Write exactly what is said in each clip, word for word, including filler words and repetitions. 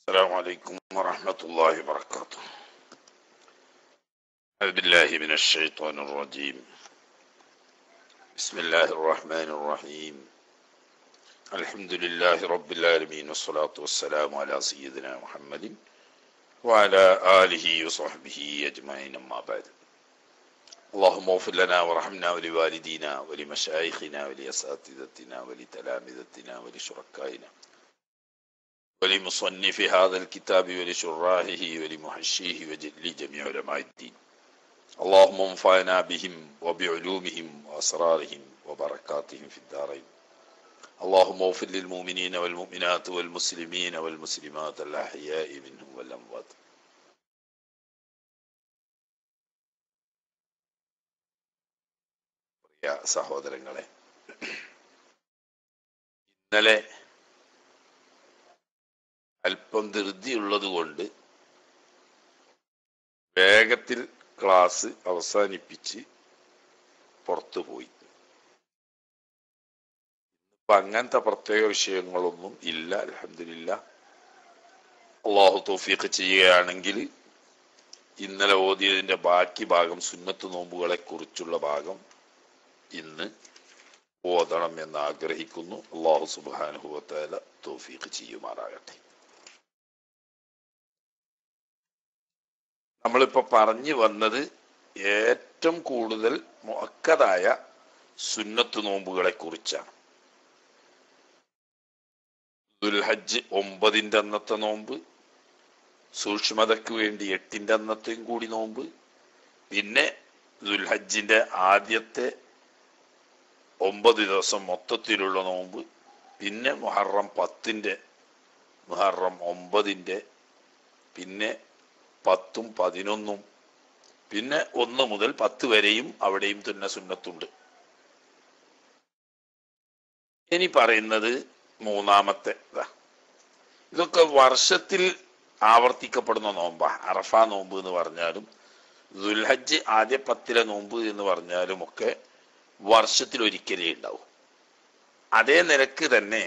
السلام عليكم ورحمة الله وبركاته. أعوذ بالله من الشيطان الرجيم. بسم الله الرحمن الرحيم. الحمد لله رب العالمين والصلاة والسلام على سيدنا محمد وعلى آله وصحبه أجمعين، أما بعد. اللهم اغفر لنا وارحمنا ولوالدينا ولمشايخنا ولأساتذتنا ولتلامذتنا ولشركائنا ولمصنف هذا الكتاب ولشراحه ولمحشيه ولجميع علماء الدين. اللهم انفعنا بهم وبعلومهم وأسرارهم وبركاتهم في الدارين. اللهم اغفر للمؤمنين والمؤمنات والمسلمين والمسلمات الأحياء منهم والأموات. പ്രിയ സഹോദരങ്ങളെ, ഇന്നലെ അല്പം ധൃതിയുള്ളത് കൊണ്ട് വേഗത്തിൽ ക്ലാസ് അവസാനിപ്പിച്ച് പുറത്തുപോയി. ഇപ്പൊ അങ്ങനത്തെ പ്രത്യേക വിഷയങ്ങളൊന്നും ഇല്ല, അൽഹംദുലില്ലാഹ്. അള്ളാഹു തൗഫീഖ് ചെയ്യുകയാണെങ്കിൽ ഇന്നലെ ഓതിയതിന്റെ ബാക്കി ഭാഗം, സുന്നത്ത് നോമ്പുകളെ കുറിച്ചുള്ള ഭാഗം ഇന്ന് ഓതണം എന്ന് ആഗ്രഹിക്കുന്നു. അള്ളാഹു സുബ്ഹാനഹു വ തആല തൗഫീഖ് ചെയ്യുമാറാകട്ടെ. നമ്മളിപ്പോ പറഞ്ഞു വന്നത് ഏറ്റവും കൂടുതൽ മുഅക്കദായ സുന്നത്ത് നോമ്പുകളെ കുറിച്ചാണ്. ദുൽഹജ്ജ് ഒമ്പതിന്റെ അന്നത്തെ നോമ്പ്, സൂക്ഷ്മതയ്ക്ക് വേണ്ടി എട്ടിന്റെ അന്നത്തെയും കൂടി നോമ്പ്, പിന്നെ ദുൽഹജ്ജിന്റെ ആദ്യത്തെ ഒമ്പത് ദിവസം മൊത്തത്തിലുള്ള നോമ്പ്, പിന്നെ മുഹറം പത്തിന്റെ, മുഹറം ഒമ്പതിന്റെ, പിന്നെ പത്തും പതിനൊന്നും, പിന്നെ ഒന്ന് മുതൽ പത്ത് വരെയും അവിടെയും തന്നെ സുന്നത്തുണ്ട്. ഇനി പറയുന്നത് മൂന്നാമത്തെ ഇതാ. ഇതൊക്കെ വർഷത്തിൽ ആവർത്തിക്കപ്പെടുന്ന നോമ്പാ. അറഫ നോമ്പ് എന്ന് പറഞ്ഞാലും ദുൽഹജ്ജ് ആദ്യ പത്തിലെ നോമ്പ് എന്ന് പറഞ്ഞാലും ഒക്കെ വർഷത്തിൽ ഒരിക്കലേ ഉണ്ടാവും. അതേ നിരക്ക് തന്നെ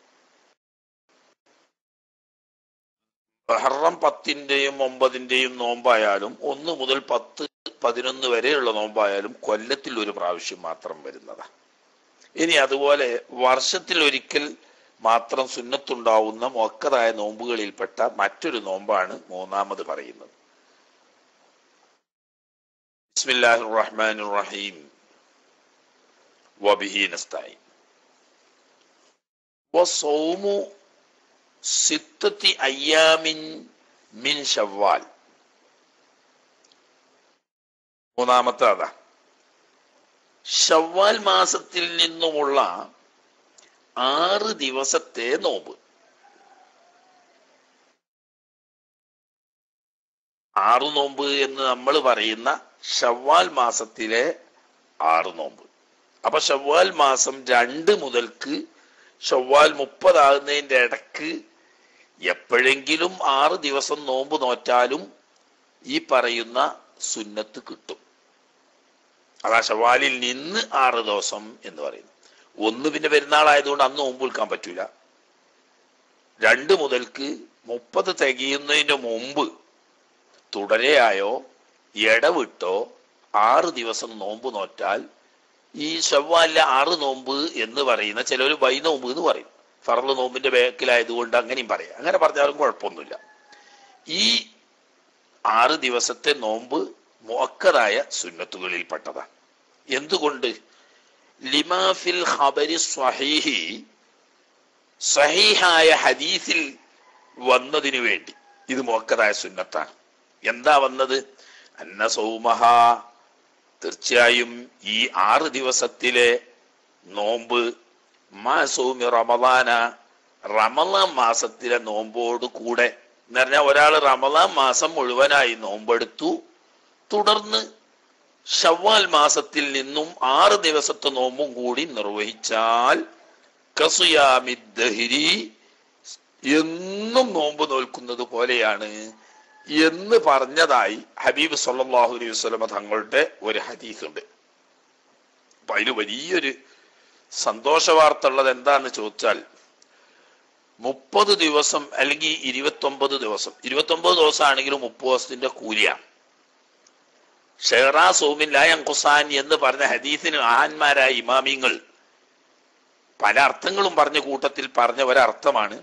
മുഹറം പത്തിന്റെയും ഒമ്പതിന്റെയും നോമ്പായാലും ഒന്ന് മുതൽ പത്ത് പതിനൊന്ന് വരെയുള്ള നോമ്പായാലും കൊല്ലത്തിൽ ഒരു പ്രാവശ്യം മാത്രം വരുന്നതാ. ഇനി അതുപോലെ വർഷത്തിൽ ഒരിക്കൽ മാത്രം സുന്നത്തുണ്ടാവുന്ന മുഅക്കദായ നോമ്പുകളിൽപ്പെട്ട മറ്റൊരു നോമ്പാണ് മൂന്നാമത് പറയുന്നത്. ബിസ്മില്ലാഹിർ റഹ്മാനിർ റഹീം. വബിഹി നസ്തഈൻ. വസൗമു സിത്തത്തി അയ്യാമിൻ മിൻ ശവ്വാൽ. മൂന്നാമത്തെ അതാ. ശവ്വാൽ മാസത്തിൽ നിന്നുമുള്ള ആറ് ദിവസത്തെ നോമ്പ്. ആറു നോമ്പ് എന്ന് നമ്മൾ പറയുന്ന ശവ്വാൽ മാസത്തിലെ ആറ് നോമ്പ്. അപ്പൊ ശവ്വാൽ മാസം രണ്ട് മുതൽക്ക് ശവ്വാൽ മുപ്പതാകുന്നതിന്റെ ഇടക്ക് എപ്പോഴെങ്കിലും ആറ് ദിവസം നോമ്പ് നോറ്റാലും ഈ പറയുന്ന സുന്നത്ത് കിട്ടും. അതാ ശവ്വാലിൽ നിന്ന് ആറ് ദിവസം എന്ന് പറയുന്നു. ഒന്ന് പിന്നെ പെരുന്നാളായതുകൊണ്ട് അന്ന് നോമ്പ് വിൽക്കാൻ പറ്റൂല. രണ്ട് മുതൽക്ക് മുപ്പത് തികയുന്നതിന്റെ മുമ്പ് തുടരെയായോ ഇടവിട്ടോ ആറ് ദിവസം നോമ്പ് നോറ്റാൽ ഈ ശവ്വാലിലെ ആറ് നോമ്പ് എന്ന് പറയുന്ന ചിലർ വൈ നോമ്പ് എന്ന് പറയും. ഫർള് നോമ്പിന്റെ ബേക്കിലായതുകൊണ്ട് അങ്ങനെയും പറയാം. അങ്ങനെ പറഞ്ഞാലും കുഴപ്പമൊന്നുമില്ല. ഈ ആറ് ദിവസത്തെ നോമ്പ് മുഅക്കദായ സുന്നത്തുകളിൽപ്പെട്ടതാണ്. എന്തുകൊണ്ട്? ലിമാ ഫിൽ ഖബരി സ്വഹീഹി, സഹീഹായ ഹദീസിൽ വന്നതിനു വേണ്ടി ഇത് മുഅക്കദായ സുന്നത്താണ്. എന്താ വന്നത്? അന്ന സൗമഹ, തീർച്ചയായും ഈ ആറ് ദിവസത്തിലെ നോമ്പ്, മാ സൗമി റമളാന, റമളാൻ മാസത്തിലെ നോമ്പോട് കൂടെ എന്ന് പറഞ്ഞാൽ ഒരാൾ റമളാൻ മാസം മുഴുവനായി നോമ്പെടുത്തു, തുടർന്ന് ശവ്വാൽ മാസത്തിൽ നിന്നും ആറ് ദിവസത്തെ നോമ്പും കൂടി നിർവഹിച്ചാൽ കസിയാമിദ്ദഹരി, എന്നും നോമ്പ് നോൽക്കുന്നത് പോലെയാണ് എന്ന് പറഞ്ഞതായി ഹബീബ് സല്ലല്ലാഹു അലൈഹി വസല്ലം തങ്ങളുടെ ഒരു ഹദീസ് ഉണ്ട്. അപ്പൊ അതിൽ വലിയൊരു സന്തോഷ വാർത്ത ഉള്ളത് എന്താന്ന് ചോദിച്ചാൽ, മുപ്പത് ദിവസം അല്ലെങ്കിൽ ഇരുപത്തൊമ്പത് ദിവസം, ഇരുപത്തൊമ്പത് ദിവസം ആണെങ്കിലും മുപ്പത് ദിവസത്തിന്റെ കൂലിയാണ്. ഷെഹ്റാ സൗമിൻ ലാ യൻഖുസാൻ എന്ന് പറഞ്ഞ ഹദീസിന് മഹാന്മാരായ ഇമാമിങ്ങൾ പല അർത്ഥങ്ങളും പറഞ്ഞ കൂട്ടത്തിൽ പറഞ്ഞ ഒരർത്ഥമാണ്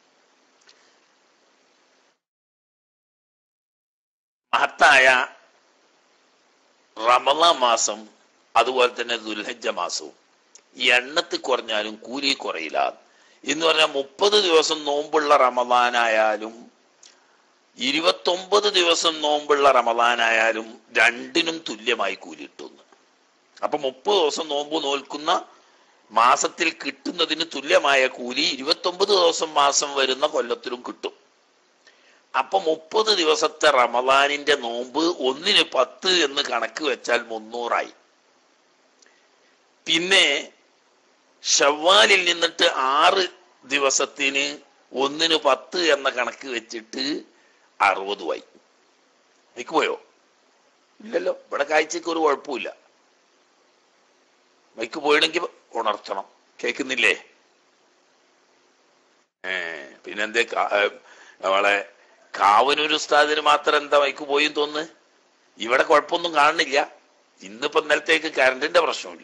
മഹത്തായ റമളാൻ മാസം അതുപോലെ തന്നെ ദുൽഹജ്ജ മാസവും ഈ എണ്ണത്തിൽ കുറഞ്ഞാലും കൂലി കുറയില്ല എന്ന് പറഞ്ഞാൽ മുപ്പത് ദിവസം നോമ്പുള്ള റമളാനായാലും ഇരുപത്തൊമ്പത് ദിവസം നോമ്പുള്ള റമളാനായാലും രണ്ടിനും തുല്യമായി കൂലി കിട്ടുന്നു. അപ്പൊ മുപ്പത് ദിവസം നോമ്പ് നോൽക്കുന്ന മാസത്തിൽ കിട്ടുന്നതിന് തുല്യമായ കൂലി ഇരുപത്തൊമ്പത് ദിവസം മാസം വരുന്ന കൊല്ലത്തിലും കിട്ടും. അപ്പൊ മുപ്പത് ദിവസത്തെ റമളാനിന്റെ നോമ്പ് ഒന്നിന് പത്ത് എന്ന് കണക്ക് വെച്ചാൽ മുന്നൂറായി. പിന്നെ ഷവ്വാലിൽ നിന്നിട്ട് ആറ് ദിവസത്തിന് ഒന്നിന് പത്ത് എന്ന കണക്ക് വെച്ചിട്ട് അറുപതുമായി. എനിക്ക് പോയോ? ഇല്ലല്ലോ, ഇവിടെ കാഴ്ചക്ക് ഒരു കുഴപ്പമില്ല. മൈക്ക് പോയിണെങ്കിൽ ഉണർത്തണം. കേൾക്കുന്നില്ലേ? ഏ പിന്നെന്തേ നമ്മളെ കാവനൂർ ഉസ്താദിന് മാത്രം എന്താ മൈക്ക് പോയി തോന്നുന്നു? ഇവിടെ കുഴപ്പമൊന്നും കാണുന്നില്ല. ഇന്നിപ്പോ ഇന്നലത്തേക്ക് കറണ്ടിന്റെ പ്രശ്നമില്ല.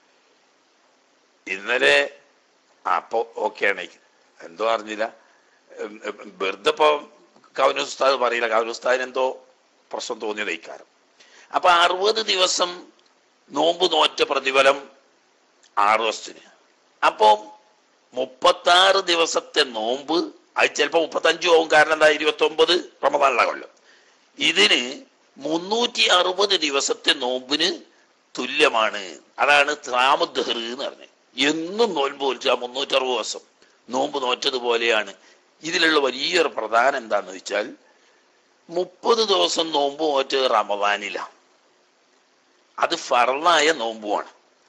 ഇന്നലെ അപ്പൊ ഓക്കെ ആണ്. എന്തോ അറിഞ്ഞില്ല, വെറുതെ ഇപ്പൊ കാവനൂർ ഉസ്താദ് പറയില്ല, കാവനൂർ ഉസ്താദിന് എന്തോ പ്രശ്നം തോന്നിയത് ഇക്കാരം. അപ്പൊ അറുപത് ദിവസം നോമ്പ് നോറ്റ പ്രതിഫലം ആറ് ദിവസത്തിന്. അപ്പൊ മുപ്പത്തി ആറ് ദിവസത്തെ നോമ്പ് അത് ചിലപ്പോ മുപ്പത്തഞ്ചും ആവും. കാരണം എന്താ, ഇരുപത്തി ഒമ്പത് റമദാനിലെ കൊല്ലം. ഇതിന് മുന്നൂറ്റി അറുപത് ദിവസത്തെ നോമ്പിന് തുല്യമാണ്. അതാണ് ത്രാമുദ്ദഹർ എന്ന് പറഞ്ഞത്. എന്നും നോമ്പ് നോൽച്ച മുന്നൂറ്റി അറുപത് ദിവസം നോമ്പ് നോറ്റതുപോലെയാണ്. ഇതിലുള്ള വലിയൊരു പ്രധാനം എന്താന്ന് വെച്ചാൽ മുപ്പത് ദിവസം നോമ്പ് നോറ്റത് റമദാനിലാണ്. അത് ഫർളായ നോമ്പുമാണ്.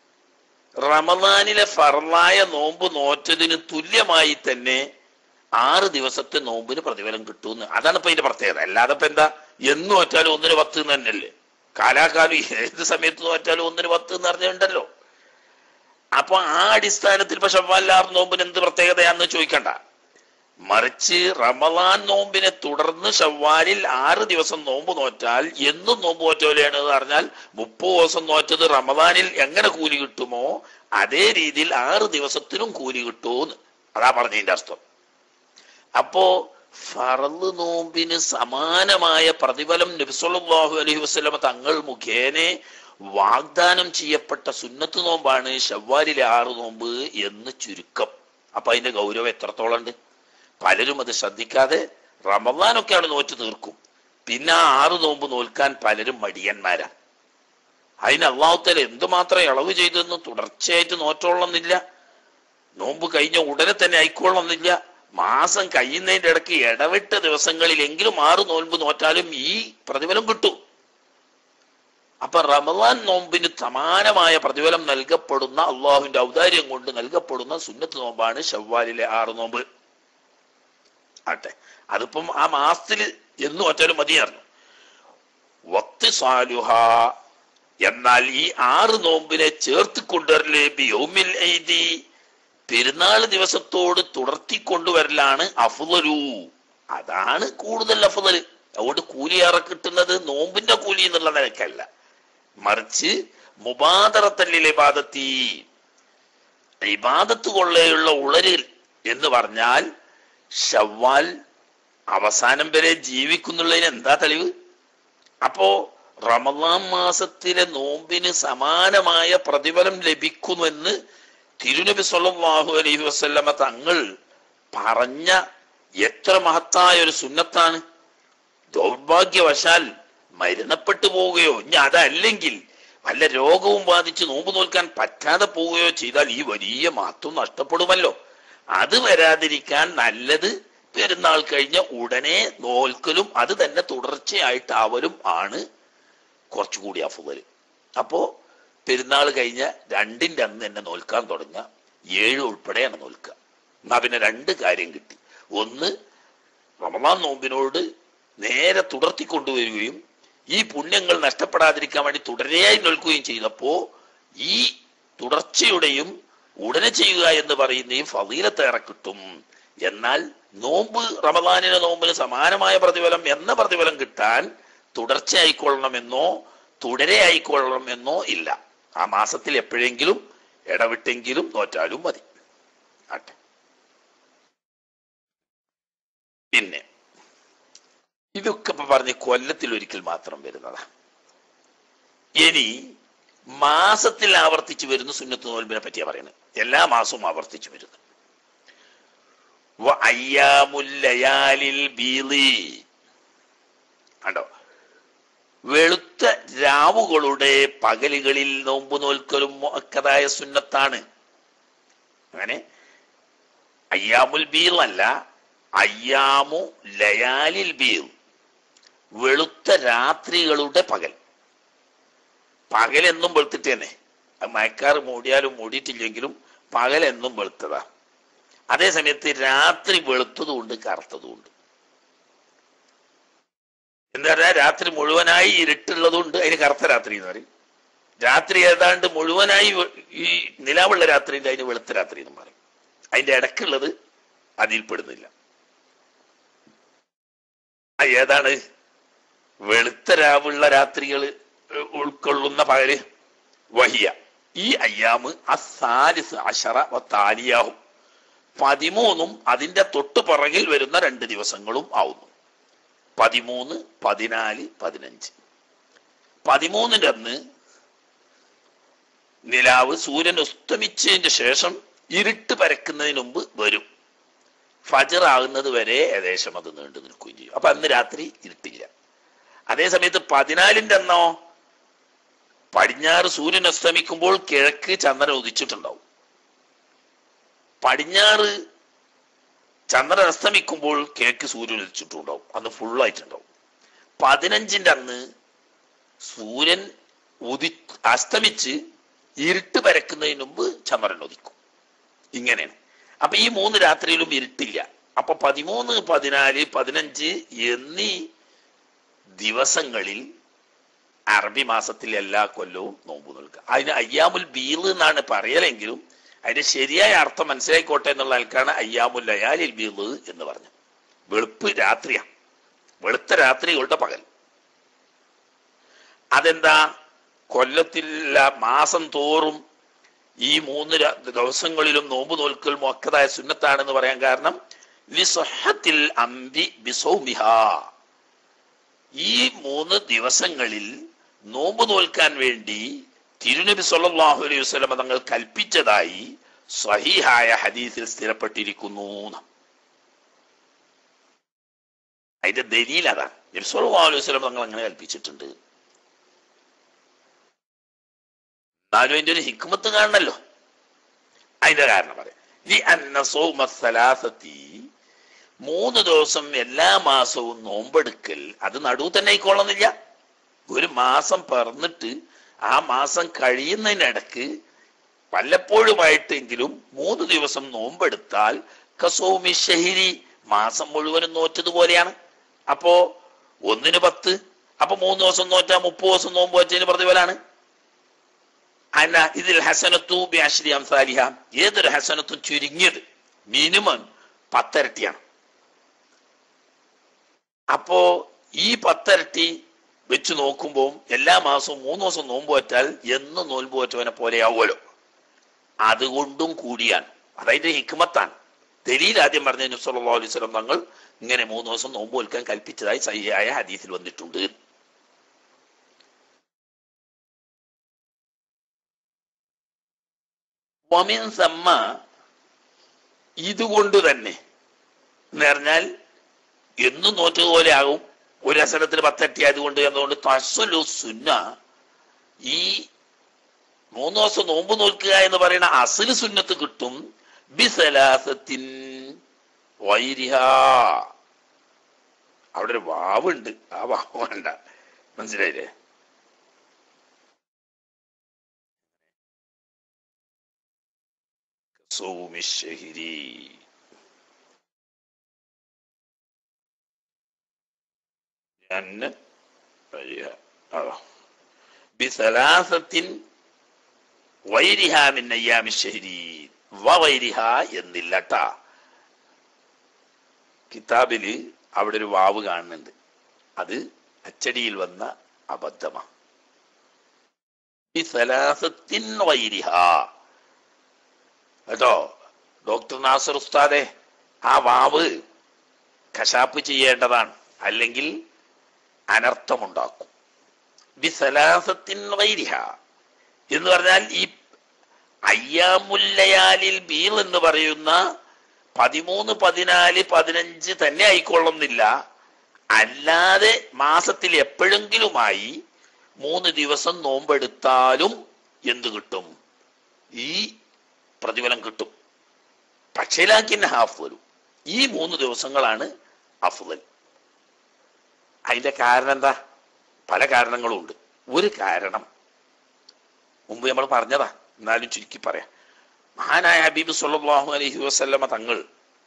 റമദാനിലെ ഫർളായ നോമ്പ് നോറ്റതിന് തുല്യമായി തന്നെ ആറ് ദിവസത്തെ നോമ്പിന് പ്രതിഫലം കിട്ടുമെന്ന്. അതാണ് ഇപ്പൊ ഇതിന്റെ പ്രത്യേകത. അല്ലാതെ ഇപ്പൊ എന്താ, എന്ന് നോറ്റാലും ഒന്നിന് പത്ത് എന്ന് തന്നെയല്ലേ. കാലാകാലം ഏത് സമയത്ത് നോറ്റാലും ഒന്നിന് പത്ത് എന്ന് പറഞ്ഞിട്ടുണ്ടല്ലോ. അപ്പൊ ആ അടിസ്ഥാനത്തിൽ ഇപ്പൊ ശവ്വാൽ ആറ് നോമ്പിന് എന്ത് പ്രത്യേകതയാണെന്ന് ചോദിക്കണ്ട. മറിച്ച് റമദാൻ നോമ്പിനെ തുടർന്ന് ശവ്വാലിൽ ആറ് ദിവസം നോമ്പ് നോറ്റാൽ എന്നും നോമ്പ് നോറ്റോലെയാണ് എന്ന് പറഞ്ഞാൽ മുപ്പത് ദിവസം നോറ്റത് റമദാനിൽ എങ്ങനെ കൂലി കിട്ടുമോ അതേ രീതിയിൽ ആറ് ദിവസത്തിനും കൂലി കിട്ടുമെന്ന്. അതാ പറഞ്ഞതിന്റെ അർത്ഥം. അപ്പോ ഫർള് നോമ്പിന് സമാനമായ പ്രതിഫലം നബി സല്ലല്ലാഹു അലൈഹി വസല്ലം തങ്ങൾ മുഖേന വാഗ്ദാനം ചെയ്യപ്പെട്ട സുന്നത്ത് നോമ്പാണ് ശവ്വാലിലെ ആറ് നോമ്പ് എന്ന് ചുരുക്കം. അപ്പൊ അതിന്റെ ഗൗരവം എത്രത്തോളം ഉണ്ട്? പലരും അത് ശ്രദ്ധിക്കാതെ റമദാനൊക്കെയാണ് നോറ്റ് തീർക്കും. പിന്നെ ആ ആറ് നോമ്പ് നോൽക്കാൻ പലരും മടിയന്മാരാ. അതിന് അല്ലാഹു തആല എന്തുമാത്രം ഇളവ് ചെയ്തെന്ന് തുടർച്ചയായിട്ട് നോറ്റോളന്നില്ല. നോമ്പ് കഴിഞ്ഞ ഉടനെ തന്നെ ആയിക്കോളന്നില്ല. മാസം കഴിയുന്നതിന്റെ ഇടയ്ക്ക് ഇടവിട്ട ദിവസങ്ങളിലെങ്കിലും ആറ് നോമ്പ് നോറ്റാലും ഈ പ്രതിഫലം കിട്ടും. അപ്പൊ റമദാൻ നോമ്പിന് സമാനമായ പ്രതിഫലം നൽകപ്പെടുന്ന അള്ളാഹുവിന്റെ ഔദാര്യം കൊണ്ട് നൽകപ്പെടുന്ന സുന്നത്ത് നോമ്പാണ് ശവ്വാലിലെ ആറ് നോമ്പ്. ആട്ടെ, അതിപ്പം ആ മാസത്തിൽ എന്ന് ഒറ്റാലും മതിയായിരുന്നു. വക്തി സാലുഹ എന്നാൽ ഈ ആറ് നോമ്പിനെ ചേർത്ത് കൊണ്ടുവരല് ബിയൗമിൽ ഈദി പെരുന്നാൾ ദിവസത്തോട് തുടർത്തി കൊണ്ടുവരലാണ് അഫ്ളലു. അതാണ് കൂടുതൽ അഫ്ളൽ. അതുകൊണ്ട് കൂലി ഏറെ കിട്ടുന്നത് നോമ്പിന്റെ കൂലി എന്നുള്ള നിലക്കല്ല, മറിച്ച് മുബാദറത്തല്ലിൽ ഇബാദത്തി ഇബാദത്ത് കൊള്ളയുള്ള ഉളരിൽ എന്ന് പറഞ്ഞാൽ ശവ്വാൽ അവസാനം വരെ ജീവിക്കുന്നുള്ളതിന് എന്താ തെളിവ്? അപ്പോ റമദാൻ മാസത്തിലെ നോമ്പിന് സമാനമായ പ്രതിഫലം ലഭിക്കുമെന്ന് തിരുനബി സല്ലല്ലാഹു അലൈഹി വസല്ലമ തങ്ങൾ പറഞ്ഞ എത്ര മഹത്തായ ഒരു സുന്നത്താണ്. ദൗർഭാഗ്യവശാൽ മരണപ്പെട്ടു പോവുകയോ ഇനി അതല്ലെങ്കിൽ വല്ല രോഗവും ബാധിച്ച് നോമ്പ് നോൽക്കാൻ പറ്റാതെ പോവുകയോ ചെയ്താൽ ഈ വലിയ മഹത്വം നഷ്ടപ്പെടുമല്ലോ. അത് വരാതിരിക്കാൻ നല്ലത് പെരുന്നാൾ കഴിഞ്ഞ ഉടനെ നോൽക്കലും അത് തന്നെ തുടർച്ചയായിട്ടാവലും ആണ് കുറച്ചുകൂടി അഫ്ളൽ. അപ്പോ പെരുന്നാൾ കഴിഞ്ഞ രണ്ടിന്റെ അന്ന് തന്നെ നോൽക്കാൻ തുടങ്ങുക, ഏഴ് ഉൾപ്പെടെയാണ് നോൽക്കുക. എന്നാ പിന്നെ രണ്ട് കാര്യം കിട്ടി. ഒന്ന്, റമദാൻ നോമ്പിനോട് നേരെ തുടർത്തിക്കൊണ്ടുവരികയും ഈ പുണ്യങ്ങൾ നഷ്ടപ്പെടാതിരിക്കാൻ വേണ്ടി തുടരെയായി നോൽക്കുകയും ചെയ്തപ്പോ ഈ തുടർച്ചയുടെയും ഉടനെ ചെയ്യുക എന്ന് പറയുന്ന ഈ ഫളീലത്ത് ഏറെ കിട്ടും എന്നാൽ നോമ്പ് റമദാനിലെ നോമ്പിന് സമാനമായ പ്രതിഫലം എന്ന പ്രതിഫലം കിട്ടാൻ തുടർച്ചയായിക്കൊള്ളണമെന്നോ തുടരെ ആയിക്കൊള്ളണമെന്നോ ഇല്ല. ആ മാസത്തിൽ എപ്പോഴെങ്കിലും ഇടവിട്ടെങ്കിലും നോറ്റാലും മതി. ആട്ടെ. പിന്നെ ഇതൊക്കെ ഇപ്പൊ പറഞ്ഞ് കൊല്ലത്തിൽ ഒരിക്കൽ മാത്രം വരുന്നതാ. ഇനി മാസത്തിൽ ആവർത്തിച്ചു വരുന്ന സുന്നത്ത് നോൽബിനെ പറ്റിയാ പറയുന്നത്. എല്ലാ മാസവും ആവർത്തിച്ചു വരുന്നത്. കണ്ടോ, വെളുത്ത രാവുകളുടെ പകലുകളിൽ നോമ്പ് നോൽക്കലും മുഅക്കദായ സുന്നത്താണ്. അങ്ങനെ അയ്യാമുൽ ബീൽ അല്ല, അയ്യാമു ലയാലിൽ ബീൽ, വെളുത്ത രാത്രികളുടെ പകൽ. പകലെന്നും വെളുത്തിട്ട് തന്നെ, മയക്കാറ് മൂടിയാലും മൂടിയിട്ടില്ലെങ്കിലും പകലെന്നും വെളുത്തതാ. അതേ സമയത്ത് രാത്രി വെളുത്തതുകൊണ്ട് കറുത്തതുകൊണ്ട്. എന്താ പറയാ, രാത്രി മുഴുവനായി ഇരുട്ടുള്ളതുകൊണ്ട് അതിന് കറുത്ത രാത്രി എന്ന് പറയും. രാത്രി ഏതാണ്ട് മുഴുവനായി ഈ നിലാവുള്ള രാത്രി അതിന് വെളുത്ത രാത്രി എന്നും പറയും. അതിന്റെ ഇടക്കുള്ളത് അതിൽ പെടുന്നില്ല. ഏതാണ് വെളുത്ത രാവുള്ള രാത്രികൾ ഉൾക്കൊള്ളുന്ന പകല്? വഹിയ ഈ അയ്യാമ് അസാലിസ് അശറ താലിയാവും, പതിമൂന്നും അതിന്റെ തൊട്ടു പുറകിൽ വരുന്ന രണ്ട് ദിവസങ്ങളും ആവുന്നു. പതിമൂന്ന്, പതിനാല്, പതിനഞ്ച്. പതിമൂന്നിന്റെ അന്ന് നിലാവ് സൂര്യൻ അസ്തമിച്ചതിന്റെ ശേഷം ഇരുട്ട് പരക്കുന്നതിന് മുമ്പ് വരും. ഫജർ ആകുന്നത് വരെ ഏകദേശം അത് നീണ്ടു നിൽക്കുകയും ചെയ്യും. അപ്പൊ അന്ന് രാത്രി ഇരുട്ടില്ല. അതേ സമയത്ത് പതിനാലിന്റെ അന്നോ പടിഞ്ഞാറ് സൂര്യൻ അസ്തമിക്കുമ്പോൾ കിഴക്ക് ചന്ദ്രൻ ഉദിച്ചിട്ടുണ്ടാവും. പടിഞ്ഞാറ് ചന്ദ്രൻ അസ്തമിക്കുമ്പോൾ കിഴക്ക് സൂര്യൻ ഉദിച്ചിട്ടുണ്ടാവും. അന്ന് ഫുള്ളായിട്ടുണ്ടാവും. പതിനഞ്ചിന്റെ അന്ന് സൂര്യൻ ഉദി അസ്തമിച്ച് ഇരുട്ട് പരക്കുന്നതിന് മുമ്പ് ചന്ദ്രൻ ഉദിക്കും. ഇങ്ങനെയാണ്. അപ്പൊ ഈ മൂന്ന് രാത്രിയിലും ഇരുട്ടില്ല. അപ്പൊ പതിമൂന്ന്, പതിനാല്, പതിനഞ്ച് എന്നീ ദിവസങ്ങളിൽ അറബി മാസത്തിൽ എല്ലാ കൊല്ലവും നോമ്പ് നോൽക്കുക. അതിന് അയ്യാമുൽ ബീൽ എന്നാണ് പറയലെങ്കിലും അതിന്റെ ശരിയായ അർത്ഥം മനസ്സിലായിക്കോട്ടെ എന്നുള്ള ആൾക്കാണ് അയ്യാമുൽ ലയാലിൽ ബീൽ എന്ന് പറഞ്ഞു. വെളുപ്പ് രാത്രിയാണ്, വെളുത്ത രാത്രികളുടെ പകൽ. അതെന്താ, കൊല്ലത്തില്ല മാസം തോറും ഈ മൂന്ന് ദിവസങ്ങളിലും നോമ്പ് നോൽക്കൽ മുഅക്കദായ സുന്നത്താണെന്ന് പറയാൻ കാരണം ലിസ്ഹത്തിൽ അംബി ബിസൗമിഹാ, ഈ മൂന്ന് ദിവസങ്ങളിൽ നോമ്പ് നോൽക്കാൻ വേണ്ടി തിരുനബി സല്ലല്ലാഹു അലൈഹി വസല്ലം തങ്ങൾ കൽപ്പിച്ചതായി സ്വഹീഹായ ഹദീസിൽ സ്ഥിരപ്പെട്ടിരിക്കുന്നു. അതിന്റെ ദലീൽ അതാണ്. നബി സല്ലല്ലാഹു അലൈഹി വസല്ലം തങ്ങൾ അങ്ങനെ കൽപ്പിച്ചിട്ടുണ്ട്. എന്നാലും അതിന്റെ ഒരു ഹിക്മത്ത് കാണണല്ലോ. അതിന്റെ കാരണം പറയാം. മൂന്ന് ദിവസം എല്ലാ മാസവും നോമ്പെടുക്കൽ അത് നടുവ് തന്നെ ആയിക്കൊള്ളുന്നില്ല. ഒരു മാസം പറന്നിട്ട് ആ മാസം കഴിയുന്നതിനിടക്ക് വല്ലപ്പോഴുമായിട്ടെങ്കിലും മൂന്ന് ദിവസം നോമ്പെടുത്താൽ കസൗമി ഷഹരി, മാസം മുഴുവനും നോറ്റതുപോലെയാണ്. അപ്പോ ഒന്നിന് പത്ത്, അപ്പൊ മൂന്ന് ദിവസം നോറ്റാ മുപ്പത് ദിവസം നോമ്പ് വെച്ചതിന് പ്രതിഫലാണ്. അല്ല ഇതിൽ ഹസനത്തു ബി അശ്രി അംസാലിഹ, ഏതൊരു ഹസനത്തും ചുരുങ്ങിയത് മിനിമം പത്തരട്ടിയാണ്. അപ്പോ ഈ പത്തരട്ടി വെച്ച് നോക്കുമ്പോൾ എല്ലാ മാസവും മൂന്ന് ദിവസം നോമ്പ് വെച്ചാൽ എന്ന് നോമ്പ് വെച്ചവനെ പോലെയാവുമല്ലോ. അതുകൊണ്ടും കൂടിയാണ്. അതതിന്റെ ഹിക്മത്താണ്. ദലീൽ ആദ്യം പറഞ്ഞ നബി സല്ലല്ലാഹു അലൈഹി വസല്ലം തങ്ങൾ ഇങ്ങനെ മൂന്ന് ദിവസം നോമ്പ് വെക്കാൻ കൽപ്പിച്ചതായി സഹിഹായ ഹദീസിൽ വന്നിട്ടുണ്ട്. വമിൻ സമ്മ, ഇതുകൊണ്ട് തന്നെ എന്ന് പറഞ്ഞാൽ എന്നും നോറ്റതുപോലെ ആകും. ഒരു ഹസനത്തിന് പത്തട്ടി ആയതുകൊണ്ട് എന്നതുകൊണ്ട് തസ്സലു സുന്ന, ഈ മൂന്ന് ദിവസം നോമ്പ് നോൽക്കുക എന്ന് പറയുന്ന അസ്ലു സുന്നത്ത് കിട്ടും. ബിസലാസത്തിൻ വൈരിഹാ, അവിടെ ഒരു വാവുണ്ട്, ആ വാവ് വേണ്ട, മനസ്സിലായില്ലേ? സൗമിശ്ശഹിരി ബിസലാസത്തിൻ വൈരിഹാ മിൻ അയ്യാമി ശഹരി, വൈരിഹ എന്നില്ലട്ടാ. കിതാബില് അവിടെ ഒരു വാവ് കാണുന്നുണ്ട്. അത് അച്ചടിയിൽ വന്ന അബദ്ധമാണ്. കേട്ടോ ഡോക്ടർ നാസർ ഉസ്താദെ, ആ വാവ് കശാപ്പ് ചെയ്യേണ്ടതാണ്, അല്ലെങ്കിൽ അനർത്ഥമുണ്ടാക്കും. ബിസലാസത്തിൻ വൈരിഹ എന്ന് പറഞ്ഞാൽ ഈ അയ്യാമുല്ലയാലിൽ ബീർ എന്ന് പറയുന്ന പതിമൂന്ന് പതിനാല് പതിനഞ്ച് തന്നെ ആയിക്കൊള്ളുന്നില്ല. അല്ലാതെ മാസത്തിൽ എപ്പോഴെങ്കിലുമായി മൂന്ന് ദിവസം നോമ്പെടുത്താലും എന്ത് കിട്ടും? ഈ പ്രതിഫലം കിട്ടും. പക്ഷേ ലാക്കിൻ ഹാഫ് വരും. ഈ മൂന്ന് ദിവസങ്ങളാണ് അഫ്ളൽ. അതിന്റെ കാരണം എന്താ? പല കാരണങ്ങളും ഉണ്ട്. ഒരു കാരണം മുമ്പ് നമ്മൾ പറഞ്ഞതാ, എന്നാലും ചുരുക്കി പറയാം. മഹാനായ ഹബീബ് സല്ലല്ലാഹു അലൈഹി വസല്ലമ തങ്ങൾ,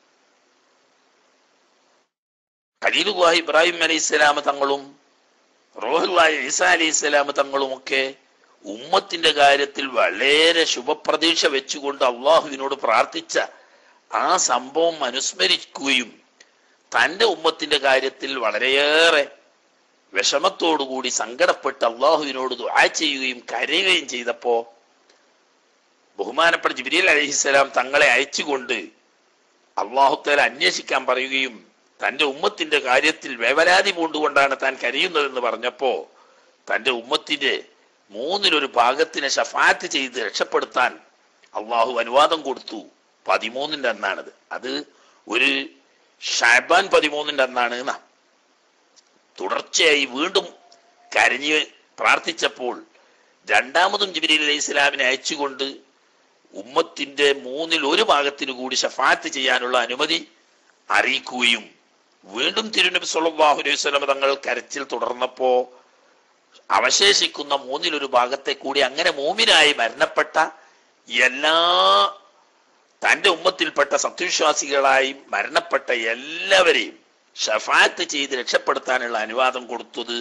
ഖലീലുല്ലാഹി ഇബ്രാഹിം അലൈഹിസ്സലാം തങ്ങളും റൂഹുല്ലാഹി ഈസാ അലൈഹിസ്സലാം തങ്ങളും ഒക്കെ ഉമ്മത്തിന്റെ കാര്യത്തിൽ വളരെ ശുഭപ്രതീക്ഷ വെച്ചുകൊണ്ട് അള്ളാഹുവിനോട് പ്രാർത്ഥിച്ച ആ സംഭവം അനുസ്മരിക്കുകയും തന്റെ ഉമ്മത്തിന്റെ കാര്യത്തിൽ വളരെയേറെ വിഷമത്തോടുകൂടി സങ്കടപ്പെട്ട് അള്ളാഹുവിനോട് ദുആ ചെയ്യുകയും കരയുകയും ചെയ്തപ്പോ ബഹുമാനപ്പെട്ട ജിബ്രീൽ അലൈഹിസ്സലാം തങ്ങളെ അയച്ചുകൊണ്ട് അള്ളാഹു തആല അന്വേഷിക്കാൻ പറയുകയും തന്റെ ഉമ്മത്തിന്റെ കാര്യത്തിൽ വേവലാതി പൂണ്ടുകൊണ്ടാണ് താൻ കരയുന്നതെന്ന് പറഞ്ഞപ്പോ തന്റെ ഉമ്മത്തിന്റെ മൂന്നിലൊരു ഭാഗത്തിനെ ശഫാഅത്ത് ചെയ്ത് രക്ഷപ്പെടുത്താൻ അള്ളാഹു അനുവാദം കൊടുത്തു. പതിമൂന്നിന്റെ അന്നാണത്. അത് ഒരു ഷഅബാൻ പതിമൂന്നിന്റെ അന്നാണ് എന്നാ. തുടർച്ചയായി വീണ്ടും കരഞ്ഞ് പ്രാർത്ഥിച്ചപ്പോൾ രണ്ടാമതും ജിബ്രീൽ അലൈഹി സ്വലാമിനെ അയച്ചുകൊണ്ട് ഉമ്മത്തിന്റെ മൂന്നിൽ ഒരു ഭാഗത്തിന് കൂടി ശഫാഅത്ത് ചെയ്യാനുള്ള അനുമതി അറിയിക്കുകയും വീണ്ടും തിരുനബി സല്ലല്ലാഹു അലൈഹി വസല്ലം തങ്ങൾ കരച്ചിൽ തുടർന്നപ്പോ അവശേഷിക്കുന്ന മൂന്നിലൊരു ഭാഗത്തെ കൂടി അങ്ങനെ മൂമിനായി മരണപ്പെട്ട എല്ലാ തന്റെ ഉമ്മത്തിൽപ്പെട്ട സത്യവിശ്വാസികളായി മരണപ്പെട്ട എല്ലാവരെയും ഷഫാഅത്ത് ചെയ്ത് രക്ഷപ്പെടുത്താനുള്ള അനുവാദം കൊടുത്തത്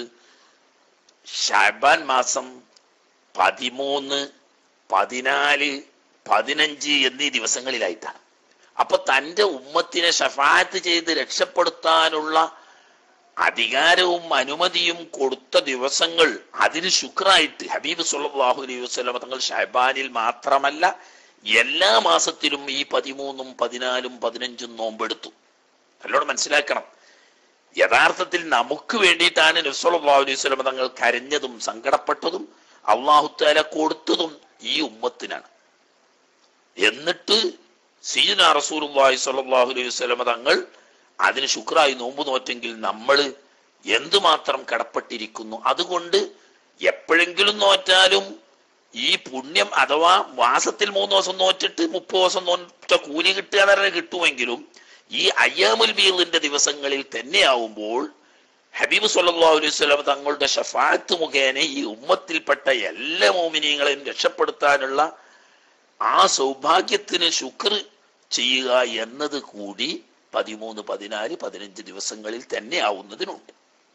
ശഅബാൻ മാസം പതിമൂന്ന് പതിനാല് പതിനഞ്ച് എന്നീ ദിവസങ്ങളിലായിട്ടാണ്. അപ്പൊ തന്റെ ഉമ്മത്തിനെ ഷഫാഅത്ത് ചെയ്ത് രക്ഷപ്പെടുത്താനുള്ള അധികാരവും അനുമതിയും കൊടുത്ത ദിവസങ്ങൾ, അതിന് ശുക്രായിട്ട് ഹബീബ് സല്ലല്ലാഹു അലൈഹി വസല്ലം തങ്ങൾ ശഅബാനിൽ മാത്രമല്ല എല്ലാ മാസത്തിലും ഈ പതിമൂന്നും പതിനാലും പതിനഞ്ചും നോമ്പെടുത്തു. നല്ലോണം മനസ്സിലാക്കണം. യഥാർത്ഥത്തിൽ നമുക്ക് വേണ്ടിയിട്ടാണ് നബി സല്ലല്ലാഹു അലൈഹി വസല്ലം തങ്ങൾ കരഞ്ഞതും സങ്കടപ്പെട്ടതും അല്ലാഹു തആല കൊടുത്തതും ഈ ഉമ്മത്തിനാണ്. എന്നിട്ട് സയ്യിദുനാ റസൂലുള്ളാഹി സ്വല്ലല്ലാഹു അലൈഹി വസല്ലം തങ്ങൾ അതിന് ശുക്രായി നോമ്പ് നോറ്റെങ്കിൽ നമ്മൾ എന്തുമാത്രം കടപ്പെട്ടിരിക്കുന്നു. അതുകൊണ്ട് എപ്പോഴെങ്കിലും നോറ്റാലും ഈ പുണ്യം, അഥവാ മാസത്തിൽ മൂന്ന് ദിവസം നോറ്റിട്ട് മുപ്പത് ദിവസം നോറ്റ കൂലി കിട്ടുക എന്ന് പറഞ്ഞാൽ കിട്ടുമെങ്കിലും ഈ അയ്യാമുൽ ബീദിന്റെ ദിവസങ്ങളിൽ തന്നെയാവുമ്പോൾ ഹബീബ് സല്ലല്ലാഹു അലൈഹി വസല്ലം തങ്ങളുടെ ശഫാഅത്ത് മുഖേന ഈ ഉമ്മത്തിൽപ്പെട്ട എല്ലാ മോമിനീങ്ങളെയും രക്ഷപ്പെടുത്താനുള്ള ആ സൗഭാഗ്യത്തിന് ശുക്ർ ചെയ്യുക എന്നത് കൂടി പതിമൂന്ന് പതിനാല് പതിനഞ്ച് ദിവസങ്ങളിൽ തന്നെ ആവുന്നതിനുണ്ട്.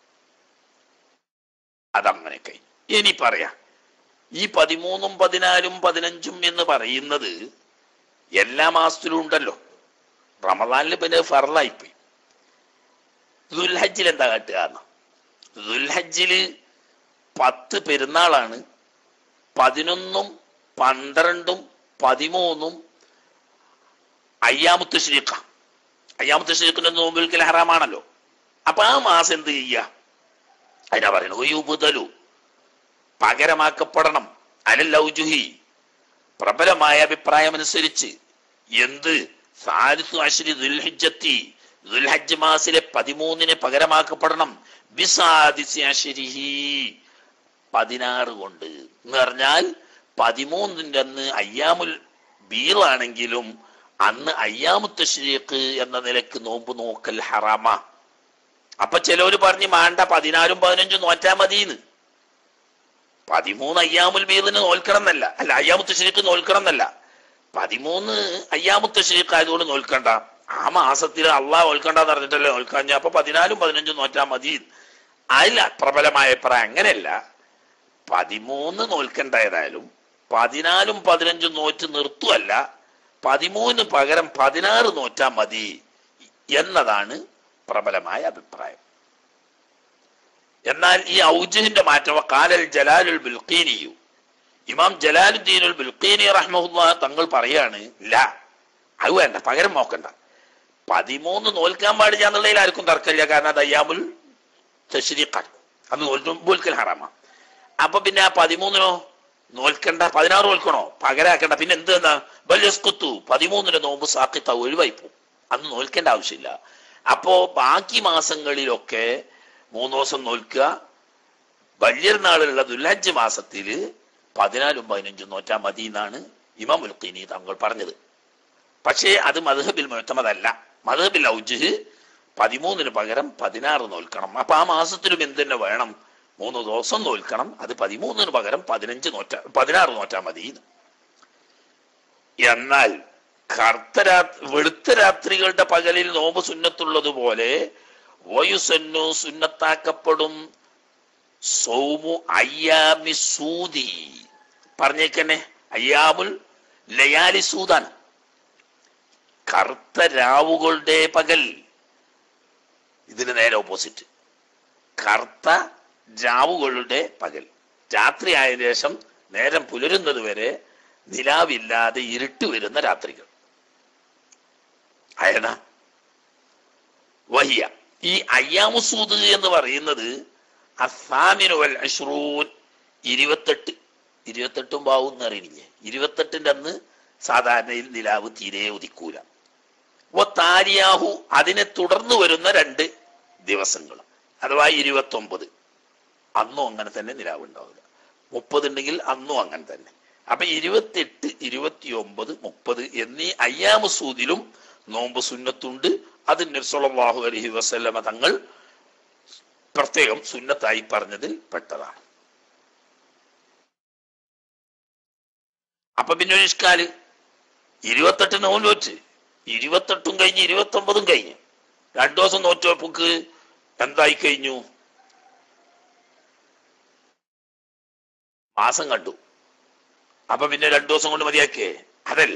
അതങ്ങനെ കഴിഞ്ഞു. ഇനി പറയാം, ഈ പതിമൂന്നും പതിനാലും പതിനഞ്ചും എന്ന് പറയുന്നത് എല്ലാ മാസത്തിലും ഉണ്ടല്ലോ. റമദാനിൽ പിന്നെ ഫർളായിപ്പോയി. ദുൽഹജ്ജിൽ എന്താ കാട്ടുക? ദുൽഹജ്ജില് പത്ത് പെരുന്നാളാണ്. പതിനൊന്നും പന്ത്രണ്ടും പതിമൂന്നും അയ്യാമുത്ത് തശ്രീഖ. അയ്യാമുത്ത് തശ്രീഖിന്റെ നോമ്പിൽക്കൽ ഹറാമാണല്ലോ. അപ്പൊ ആ മാസം എന്ത് ചെയ്യുക? അതിനാ പറയുന്നത് യുബ്ദലു, പകരമാക്കപ്പെടണം. അലൽ ഔജുഹി, പ്രബലമായ അഭിപ്രായം അനുസരിച്ച് എന്ത് സാലിസു അശ്രി ദുൽഹിജ്ജത്തി, ദുൽഹജ്ജ് മാസിലെ പതിമൂന്നിന് പകരമാക്കപ്പെടണം. ബിസാദിസി അശ്രിഹി, പതിനാറ് കൊണ്ട് എന്ന് പറഞ്ഞാൽ പതിമൂന്നിന്റെ അന്ന് അയ്യാമുൽ ബീറാണെങ്കിലും അന്ന് അയ്യാമുത്ത് തശ്രീഖ് എന്ന നിലക്ക് നോമ്പ് നോക്കൽ ഹറാമാ. അപ്പൊ ചിലവര് പറഞ്ഞ് മാണ്ട പതിനാലും പതിനഞ്ചും നോറ്റാ മതിന്ന്. പതിമൂന്ന് അയ്യാമുൽ ബീറിന് നോൽക്കണം എന്നല്ല, അല്ല അയ്യാമുത്ത് തശ്രീഖ് നോൽക്കണം എന്നല്ല. പതിമൂന്ന് അയ്യാമുത്ത് തശ്രീഖ് ആയതുകൊണ്ട് നോൽക്കണ്ട. ആ മാസത്തിൽ അള്ളാഹ് നോൽക്കണ്ടെന്ന് പറഞ്ഞിട്ടല്ലേ നോൽക്കാൻ. അപ്പൊ പതിനാലും പതിനഞ്ചും നോറ്റാ മതി. അതില്ല പ്രബലമായ അഭിപ്രായം അങ്ങനെയല്ല. പതിമൂന്ന് നോൽക്കണ്ടായതായാലും പതിനാലും പതിനഞ്ചും നോറ്റ് നിർത്തുവല്ല, പതിമൂന്ന് പകരം പതിനാറ് നോറ്റാ മതി എന്നതാണ് പ്രബലമായ അഭിപ്രായം. എന്നാൽ ഈ ഔജഹിന്റെ മാറ്റം കാലൽ ജലാലുൽ ബിൽഖീനിയു, ഇമാം ജലാലുദ്ദീനുൽ ബിൽഖീനി റഹ്മഹുല്ലാഹ് തങ്ങൾ പറയാണ്, ഇല്ല അത് വേണ്ട, പകരം നോക്കണ്ട. പതിമൂന്ന് നോൽക്കാൻ പാടില്ല എന്നുള്ളതിൽ ആർക്കും തർക്കമില്ല. കാരണം അത് അയ്യാമുൽ തശ്രീഖാണ്, അന്ന് നോൽക്കൽ ഹറാമാണ്. അപ്പൊ പിന്നെ ആ പതിമൂന്നിനോ നോൽക്കണ്ട, പതിനാറ് നോൽക്കണോ, പകരാക്കണ്ട. പിന്നെ എന്ത് എന്നാ ബല്യസ്കുത്തു, പതിമൂന്നിന് നോമ്പ് സാക്കിത്ത ഒഴിവായി പോകും, അന്ന് നോൽക്കേണ്ട ആവശ്യമില്ല. അപ്പോ ബാക്കി മാസങ്ങളിലൊക്കെ മൂന്ന് ദിവസം നോൽക്കുക. വലിയനാളുള്ള ദുൽഹജ്ജ് മാസത്തില് പതിനാലും പതിനഞ്ചും നോറ്റാ മതി എന്നാണ് ഇമാം ഉൽഖീനി തങ്ങൾ പറഞ്ഞത്. പക്ഷേ അത് മദ്ഹബിൽ മുഅ്തമദല്ല. മദ്ഹബിൽ ഔജ്ഹ് പതിമൂന്നിന് പകരം പതിനാറ് നോൽക്കണം. അപ്പൊ ആ മാസത്തിലും എന്തെന്നെ വേണം, മൂന്ന് ദിവസം നോൽക്കണം. അത് പതിമൂന്നിന് പകരം പതിനഞ്ച് നോറ്റ പതിനാറ് നോറ്റാ മതി. എന്നാൽ കറുത്ത രാത്രി വെളുത്ത രാത്രികളുടെ പകലിൽ നോമ്പ് സുന്നത്തുള്ളതുപോലെ വയുസന്നു സുന്നത്താക്കപ്പെടും സൗമു അയ്യാമി സൂദി. പറഞ്ഞേക്കന്നെ അയ്യാമുൽ ലയാലി സൂദാണ്, കറുത്ത രാവുകളുടെ പകൽ. ഇതിന് നേരെ ഓപ്പോസിറ്റ്, കറുത്ത രാവുകളുടെ പകൽ. രാത്രി ആയ ശേഷം നേരം പുലരുന്നത് വരെ നിലാവില്ലാതെ ഇരുട്ട് വരുന്ന രാത്രികൾ. അയന വഹിയ, ഈ അയ്യാമുസൂദ് എന്ന് പറയുന്നത് അസാമിനു വൽ അശ്റൂൻ, ഇരുപത്തെട്ട് ഇരുപത്തെട്ടും ബാവും എന്നറിയില്ലേ, ഇരുപത്തെട്ടിന്റെ അന്ന് സാധാരണയിൽ നിലാവ് തീരെ ഉദിക്കൂല. ഓ താരിയാഹു, അതിനെ തുടർന്ന് വരുന്ന രണ്ട് ദിവസങ്ങൾ അഥവാ ഇരുപത്തി ഒമ്പത്, അന്നും അങ്ങനെ തന്നെ നിലാവ് ഉണ്ടാവില്ല. മുപ്പത് ഉണ്ടെങ്കിൽ അന്നും അങ്ങനെ തന്നെ. അപ്പൊ ഇരുപത്തെട്ട്, ഇരുപത്തി ഒമ്പത്, മുപ്പത് എന്നീ അയ്യാമുസൂദിലും നോമ്പ് സുന്നത്തുണ്ട്. അത് നബി സല്ലല്ലാഹു അലൈഹി വസല്ലമ തങ്ങൾ പ്രത്യേകം സുന്നത്തായി പറഞ്ഞതിൽ പെട്ടതാണ്. അപ്പൊ പിന്നെ ഒരു ഇഷ്കാല്, ഇരുപത്തെട്ട് നോമ്പ് നോറ്റ് ഇരുപത്തെട്ടും കഴിഞ്ഞ് ഇരുപത്തി ഒമ്പതും കഴിഞ്ഞ് രണ്ടു ദിവസം നോറ്റോപ്പുക്ക് എന്തായി കഴിഞ്ഞു, മാസം കണ്ടു. അപ്പൊ പിന്നെ രണ്ടു ദിവസം കൊണ്ട് മതിയാക്കേ? അതല്ല,